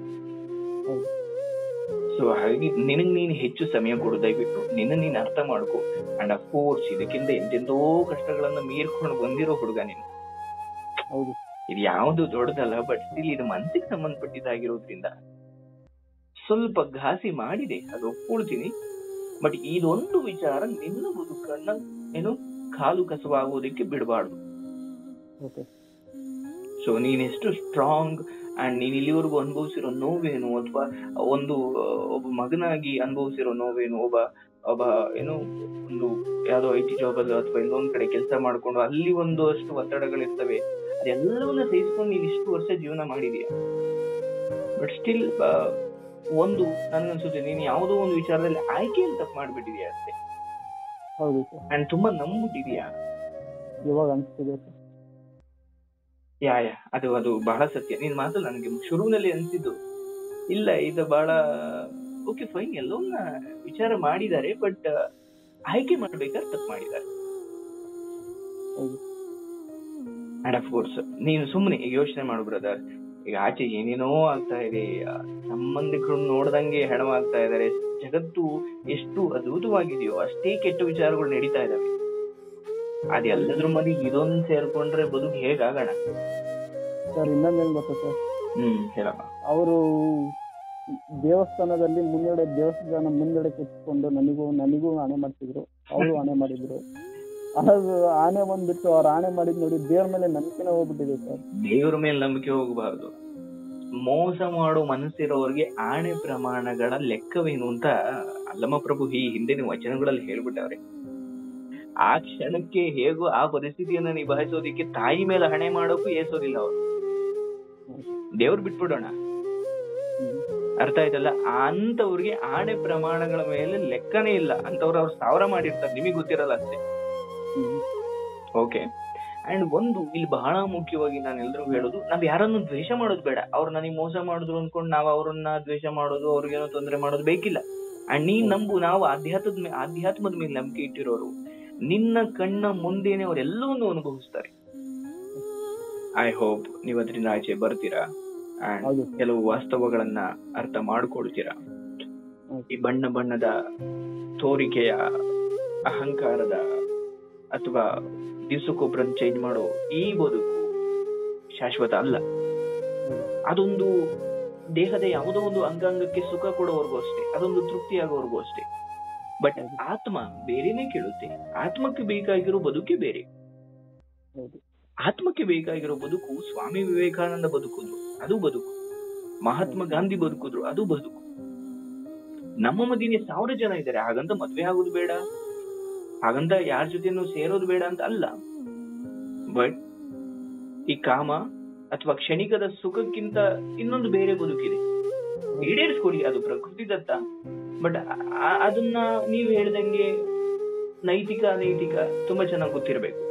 ಸೊ ಹಾಗಾಗಿ ನಿನಗ್ ನೀನ್ ಹೆಚ್ಚು ಸಮಯ ಕೊಡು, ದಯವಿಟ್ಟು ನಿನ್ನ ನೀನ್ ಅರ್ಥ ಮಾಡ್ಕೊ. ಅಂಡ್ ಅಫ್ ಕೋರ್ಸ್ ಇದಕ್ಕಿಂತ ಎಂತೆಂತೋ ಕಷ್ಟಗಳನ್ನ ಮೀರ್ಕೊಂಡು ಬಂದಿರೋ ಹುಡುಗ ನೀನು. ಇದು ಯಾವ್ದು ದೊಡ್ಡದಲ್ಲ, ಬಟ್ ಸ್ಟಿಲ್ ಇದು ಮನಸ್ಸಿಗೆ ಸಂಬಂಧಪಟ್ಟಿದ್ದಾಗಿರೋದ್ರಿಂದ ಸ್ವಲ್ಪ ಘಾಸಿ ಮಾಡಿದೆ, ಅದು ಒಪ್ಕೊಳ್ತೀನಿ. ಬಟ್ ಇದೊಂದು ವಿಚಾರ ನಿನ್ನ ಬದುಕನ್ನ ಏನು ಕಾಲು ಕಸವಾಗುವುದಕ್ಕೆ ಬಿಡಬಾರ್ದು. ಸೊ ನೀನೆಷ್ಟು ಸ್ಟ್ರಾಂಗ್ ಅಂಡ್ ನೀನ್ ಇಲ್ಲಿವರೆಗೂ ಅನುಭವಿಸಿರೋ ನೋವೇನು, ಅಥವಾ ಒಂದು ಒಬ್ಬ ಮಗನಾಗಿ ಅನುಭವಿಸಿರೋ ನೋವೇನು, ಒಬ್ಬ ಒಬ್ಬ ಏನೋ ಒಂದು ಯಾವ್ದೋ ಐ ಟಿ ಜಾಬ್ ಅಲ್ಲೋ ಅಥವಾ ಇನ್ನೊಂದ್ ಕಡೆ ಕೆಲಸ ಮಾಡ್ಕೊಂಡು ಅಲ್ಲಿ ಒಂದು ಅಷ್ಟು ಒತ್ತಡಗಳಿರ್ತವೆ, ಅದೆಲ್ಲವನ್ನ ಸಹಿಸ್ಕೊಂಡು ನೀನ್ ಇಷ್ಟು ವರ್ಷ ಜೀವನ ಮಾಡಿದೀಯ. ಬಟ್ ಸ್ಟಿಲ್ ಒಂದು ನನ್ಗನ್ಸುತ್ತೆ ನೀನ್ ಯಾವುದೋ ಒಂದು ವಿಚಾರದಲ್ಲಿ ಆಯ್ಕೆಯಲ್ಲಿ ತಪ್ಪು ಮಾಡ್ಬಿಟ್ಟಿದ್ಯಾ ಅಷ್ಟೇ. ಅಂಡ್ ತುಂಬಾ ನಂಬಿಟ್ಟಿದ್ಯಾ ಇವಾಗ ಅನ್ಸ್ತಿದೆ. ಯಾ ಯಾ ಅದು ಅದು ಬಹಳ ಸತ್ಯ. ನಿನ್ ಮಾತಲ್ಲಿ ನನಗೆ ಶುರುವಿನಲ್ಲಿ ಅನ್ಸಿದ್ದು ಇಲ್ಲ, ಇದು ಬಹಳ ಓಕೆ ಫೈನ್, ಎಲ್ಲವನ್ನ ವಿಚಾರ ಮಾಡಿದ್ದಾರೆ, ಬಟ್ ಆಯ್ಕೆ ಮಾಡ್ಬೇಕಾದ್ರೆ ತಪ್ಪು ಮಾಡಿದ್ದಾರೆ. ಅಂಡ್ ಅಫ್ ಕೋರ್ಸ್ ನೀನು ಸುಮ್ಮನೆ ಈಗ ಯೋಚನೆ ಮಾಡು ಬ್ರದರ್, ಈಗ ಆಚೆ ಏನೇನೋ ಆಗ್ತಾ ಇದೆ, ಸಂಬಂಧಿಕರು ನೋಡ್ದಂಗೆ ಹೆಣವಾಗ್ತಾ ಇದಾರೆ, ಜಗತ್ತು ಎಷ್ಟು ಅದ್ಭುತವಾಗಿದೆಯೋ ಅಷ್ಟೇ ಕೆಟ್ಟ ವಿಚಾರಗಳು ನಡೀತಾ ಇದಾವೆ. ಅದೆಲ್ಲದ್ರ ಮಧ್ಯೆ ಇದೊಂದು ಸೇರ್ಕೊಂಡ್ರೆ ಬದುಕು ಹೇಗಾಗೋಣ ಸರ್? ಇನ್ನೊಂದು ಏನ್ ಗೊತ್ತಾ ಸರ್, ಹ್ಮ್ ಹೇಳಪ್ಪ. ಅವರು ದೇವಸ್ಥಾನದಲ್ಲಿ ಮುಂದೆಡೆ ದೇವಸ್ಥಾನ ಮುಂದೆಡೆ ಕೂತ್ಕೊಂಡು ನನಗೂ ನನಗೂ ಆಣೆ ಮಾಡ್ತಿದ್ರು, ಅವರು ಆಣೆ ಮಾಡಿದ್ರು. ಅದು ಆನೆ ಬಂದ್ಬಿಟ್ಟು ಅವ್ರು ಆಣೆ ಮಾಡಿದ್ ನೋಡಿ ದೇವ್ರ ಮೇಲೆ ನಂಬಿಕೆನೇ ಹೋಗ್ಬಿಟ್ಟಿದೆ ಸರ್. ದೇವ್ರ ಮೇಲೆ ನಂಬಿಕೆ ಹೋಗಬಾರ್ದು. ಮೋಸ ಮಾಡೋ ಮನಸ್ಸಿರೋರ್ಗೆ ಆಣೆ ಪ್ರಮಾಣಗಳ ಲೆಕ್ಕವೇನು ಅಂತ ಅಲ್ಲಮ ಪ್ರಭು ಈ ಹಿಂದಿನ ವಚನಗಳಲ್ಲಿ ಹೇಳ್ಬಿಟ್ಟವ್ರೆ. ಆ ಕ್ಷಣಕ್ಕೆ ಹೇಗೋ ಆ ಪರಿಸ್ಥಿತಿಯನ್ನ ನಿಭಾಯಿಸೋದಿಕ್ಕೆ ತಾಯಿ ಮೇಲೆ ಹಣೆ ಮಾಡೋಕು ಏಸೋದಿಲ್ಲ ಅವರು. ದೇವ್ರು ಬಿಟ್ಬಿಡೋಣ, ಅರ್ಥ ಆಯ್ತಲ್ಲ? ಅಂತವ್ರಿಗೆ ಆಣೆ ಪ್ರಮಾಣಗಳ ಮೇಲೆ ಲೆಕ್ಕನೇ ಇಲ್ಲ. ಅಂತವ್ರು ಅವ್ರು ಸಾವಿರ ಮಾಡಿರ್ತಾರೆ, ನಿಮಗ್ ಗೊತ್ತಿರಲ್ಲ ಅಷ್ಟೇ. ಓಕೆ. ಅಂಡ್ ಒಂದು ಇಲ್ಲಿ ಬಹಳ ಮುಖ್ಯವಾಗಿ ನಾನು ಎಲ್ರಿಗೂ ಹೇಳೋದು, ನಾವ್ ಯಾರನ್ನು ದ್ವೇಷ ಮಾಡೋದು ಬೇಡ. ಅವ್ರು ನನಗೆ ಮೋಸ ಮಾಡಿದ್ರು ಅನ್ಕೊಂಡು ನಾವ್ ಅವ್ರನ್ನ ದ್ವೇಷ ಮಾಡೋದು, ಅವ್ರಿಗೇನೋ ತೊಂದರೆ ಮಾಡೋದು ಬೇಕಿಲ್ಲ. ಅಂಡ್ ನೀನ್ ನಂಬು, ನಾವು ಆಧ್ಯಾತ್ಮದ ಆಧ್ಯಾತ್ಮದ ಮೇಲೆ ನಂಬಿಕೆ ಇಟ್ಟಿರೋರು, ನಿನ್ನ ಕಣ್ಣ ಮುಂದೆನೆ ಅವರೆಲ್ಲವನ್ನೂ ಅನುಭವಿಸ್ತಾರೆ. ಐ ಹೋಪ್ ನೀವ್ ಅದರಿಂದ ಆಚೆ ಬರ್ತೀರಾ ಅಂಡ್ ಕೆಲವು ವಾಸ್ತವಗಳನ್ನ ಅರ್ಥ ಮಾಡ್ಕೊಳ್ತೀರಾ. ಈ ಬಣ್ಣ ಬಣ್ಣದ ತೋರಿಕೆಯ ಅಹಂಕಾರದ ಅಥವಾ ದಿವಸಕ್ಕೊಬ್ರನ್ನ ಚೇಂಜ್ ಮಾಡೋ ಈ ಬದುಕು ಶಾಶ್ವತ ಅಲ್ಲ. ಅದೊಂದು ದೇಹದ ಯಾವುದೋ ಒಂದು ಅಂಗಾಂಗಕ್ಕೆ ಸುಖ ಕೊಡೋವರೆಗೂ ಅಷ್ಟೇ, ಅದೊಂದು ತೃಪ್ತಿ ಆಗೋವರೆಗೂ ಅಷ್ಟೇ. ಬಟ್ ಆತ್ಮ ಬೇರೆನೆ ಕೇಳುತ್ತೆ. ಆತ್ಮಕ್ಕೆ ಬೇಕಾಗಿರೋ ಬದುಕೆ ಬೇರೆ. ಆತ್ಮಕ್ಕೆ ಬೇಕಾಗಿರೋ ಬದುಕು ಸ್ವಾಮಿ ವಿವೇಕಾನಂದ ಬದುಕುದ್ರು, ಅದು ಬದುಕು. ಮಹಾತ್ಮ ಗಾಂಧಿ ಬದುಕುದ್ರು, ಅದು ಬದುಕು. ನಮ್ಮ ಮಧ್ಯೆ ಸಾವಿರ ಜನ ಇದ್ದಾರೆ, ಹಾಗಂತ ಮದ್ವೆ ಆಗೋದು ಬೇಡ, ಹಾಗಂತ ಯಾರ ಜೊತೆನೂ ಸೇರೋದು ಬೇಡ ಅಂತ ಅಲ್ಲ. ಬಟ್ ಈ ಕಾಮ ಅಥವಾ ಕ್ಷಣಿಕದ ಸುಖಕ್ಕಿಂತ ಇನ್ನೊಂದು ಬೇರೆ ಬದುಕಿದೆ. ಈಡೇರಿಸ್ಕೊಡಿ, ಅದು ಪ್ರಕೃತಿ ದತ್ತ. ಬಟ್ ಅದನ್ನ ನೀವ್ ಹೇಳ್ದಂಗೆ ನೈತಿಕ ಅನೈತಿಕ ತುಂಬಾ ಚೆನ್ನಾಗಿ ಗೊತ್ತಿರ್ಬೇಕು.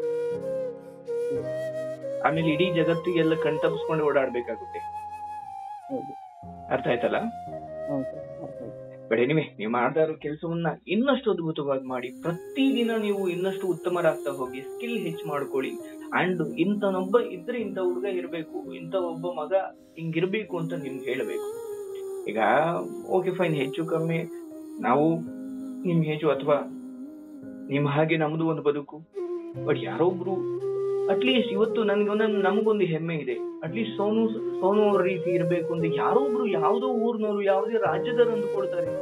ಆಮೇಲೆ ಇಡೀ ಜಗತ್ತಿಗೆಲ್ಲ ಕಣ್ತಪ್ಪಿಸ್ಕೊಂಡು ಓಡಾಡ್ಬೇಕಾಗುತ್ತೆ. ಅರ್ಥ ಆಯ್ತಲ್ಲ? ಬಟ್ ಎನಿವೆ, ನೀವು ಮಾಡ್ತಾ ಇರೋ ಕೆಲಸವನ್ನ ಇನ್ನಷ್ಟು ಅದ್ಭುತವಾಗಿ ಮಾಡಿ, ಪ್ರತಿದಿನ ನೀವು ಇನ್ನಷ್ಟು ಉತ್ತಮರಾಗ್ತಾ ಹೋಗಿ, ಸ್ಕಿಲ್ ಹೆಚ್ಚು ಮಾಡ್ಕೊಳ್ಳಿ. ಅಂಡ್ ಇಂಥನೊಬ್ಬ ಇದ್ರೆ ಇಂಥ ಹುಡುಗ ಇರ್ಬೇಕು, ಇಂಥ ಒಬ್ಬ ಮಗ ಹಿಂಗಿರ್ಬೇಕು ಅಂತ ನಿಮ್ಗೆ ಹೇಳ್ಬೇಕು. ಈಗ ಓಕೆ ಫೈನ್, ಹೆಚ್ಚು ಕಮ್ಮಿ ನಾವು ನಿಮ್ ಹೆಚ್ಚು ಅಥವಾ ನಿಮ್ ಹಾಗೆ ನಮ್ದು ಒಂದು ಬದುಕು. ಬಟ್ ಯಾರೊಬ್ರು ಅಟ್ಲೀಸ್ಟ್ ಇವತ್ತು ನನ್ಗೊಂದು ನಮಗೊಂದು ಹೆಮ್ಮೆ ಇದೆ, ಅಟ್ಲೀಸ್ಟ್ ಸೋನು ಸೋನು ಅವ್ರ ರೀತಿ ಇರ್ಬೇಕು ಅಂತ ಯಾರೊಬ್ರು ಯಾವ್ದೋ ಊರ್ನವ್ರು ಯಾವುದೇ ರಾಜ್ಯದವ್ರು ಅಂದ್ಕೊಳ್ತಾರೆ.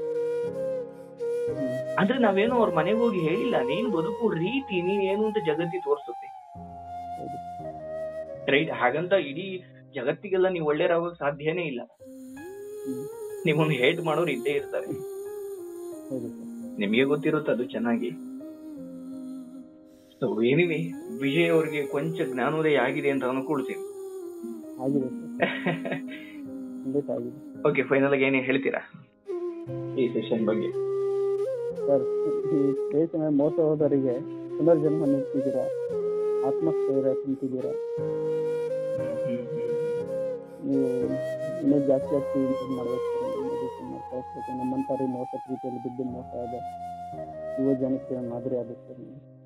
ಅಂದ್ರೆ ನಾವೇನೋ ಅವ್ರ ಮನೆಗೆ ಹೋಗಿ ಹೇಳಿಲ್ಲ, ನೀನ್ ಬದುಕು ರೀತಿ ನೀನ್ ಏನು ಅಂತ ಜಗತ್ತಿ ತೋರ್ಸುತ್ತೆ, ರೈಟ್? ಹಾಗಂತ ಇಡೀ ಜಗತ್ತಿಗೆಲ್ಲ ನೀವು ಒಳ್ಳೆಯರಾಗೋಕ್ ಸಾಧ್ಯನೇ ಇಲ್ಲ. ನಿಮ್ಮನ್ನು ಹೇಟ್ ಮಾಡೋರು ಇದ್ದೇ ಇರ್ತಾರೆ, ನಿಮಗೆ ಗೊತ್ತಿರುತ್ತೆ ಅದು ಚೆನ್ನಾಗಿ. ಸೊ ಏನಿವೆ, ವಿಜಯ್ ಅವ್ರಿಗೆ ಕೊಂಚ ಜ್ಞಾನೋದಯ ಆಗಿದೆ ಅಂತ ಅನ್ಕೊಳ್ತೀನಿ. ಓಕೆ, ಫೈನಲ್ ಆಗಿ ಏನೇ ಹೇಳ್ತೀರಾ ಈ ಸೆಷನ್ ಬಗ್ಗೆ? ಸರ್, ಈ ದೇಶದ ಮೋಸ ಹೋದವರಿಗೆ ಪುನರ್ಜನ್ಮ ನೀಡ್ತಿದ್ದೀರಾ, ಆತ್ಮಸ್ಥೈರ್ಯ ತಿಂತಿದ್ದೀರಾ. ನೀವು ಇನ್ನೂ ಜಾಸ್ತಿ ಜಾಸ್ತಿ ಇಂಪ್ರೂವ್ ಮಾಡ್ಬೇಕು ಸರ್, ಮೆಡಿಸಿನ್ ಮಾಡ್ತಾ ನಮ್ಮಂಥವ್ರಿಗೆ ಮೋಸ ಪ್ರೀತಿಯಲ್ಲಿ ಬಿದ್ದು ಮೋಸ ಆದ ಯುವ ಜನಕ್ಕೆ ಮಾದರಿ ಆಗುತ್ತೆ ಸರ್.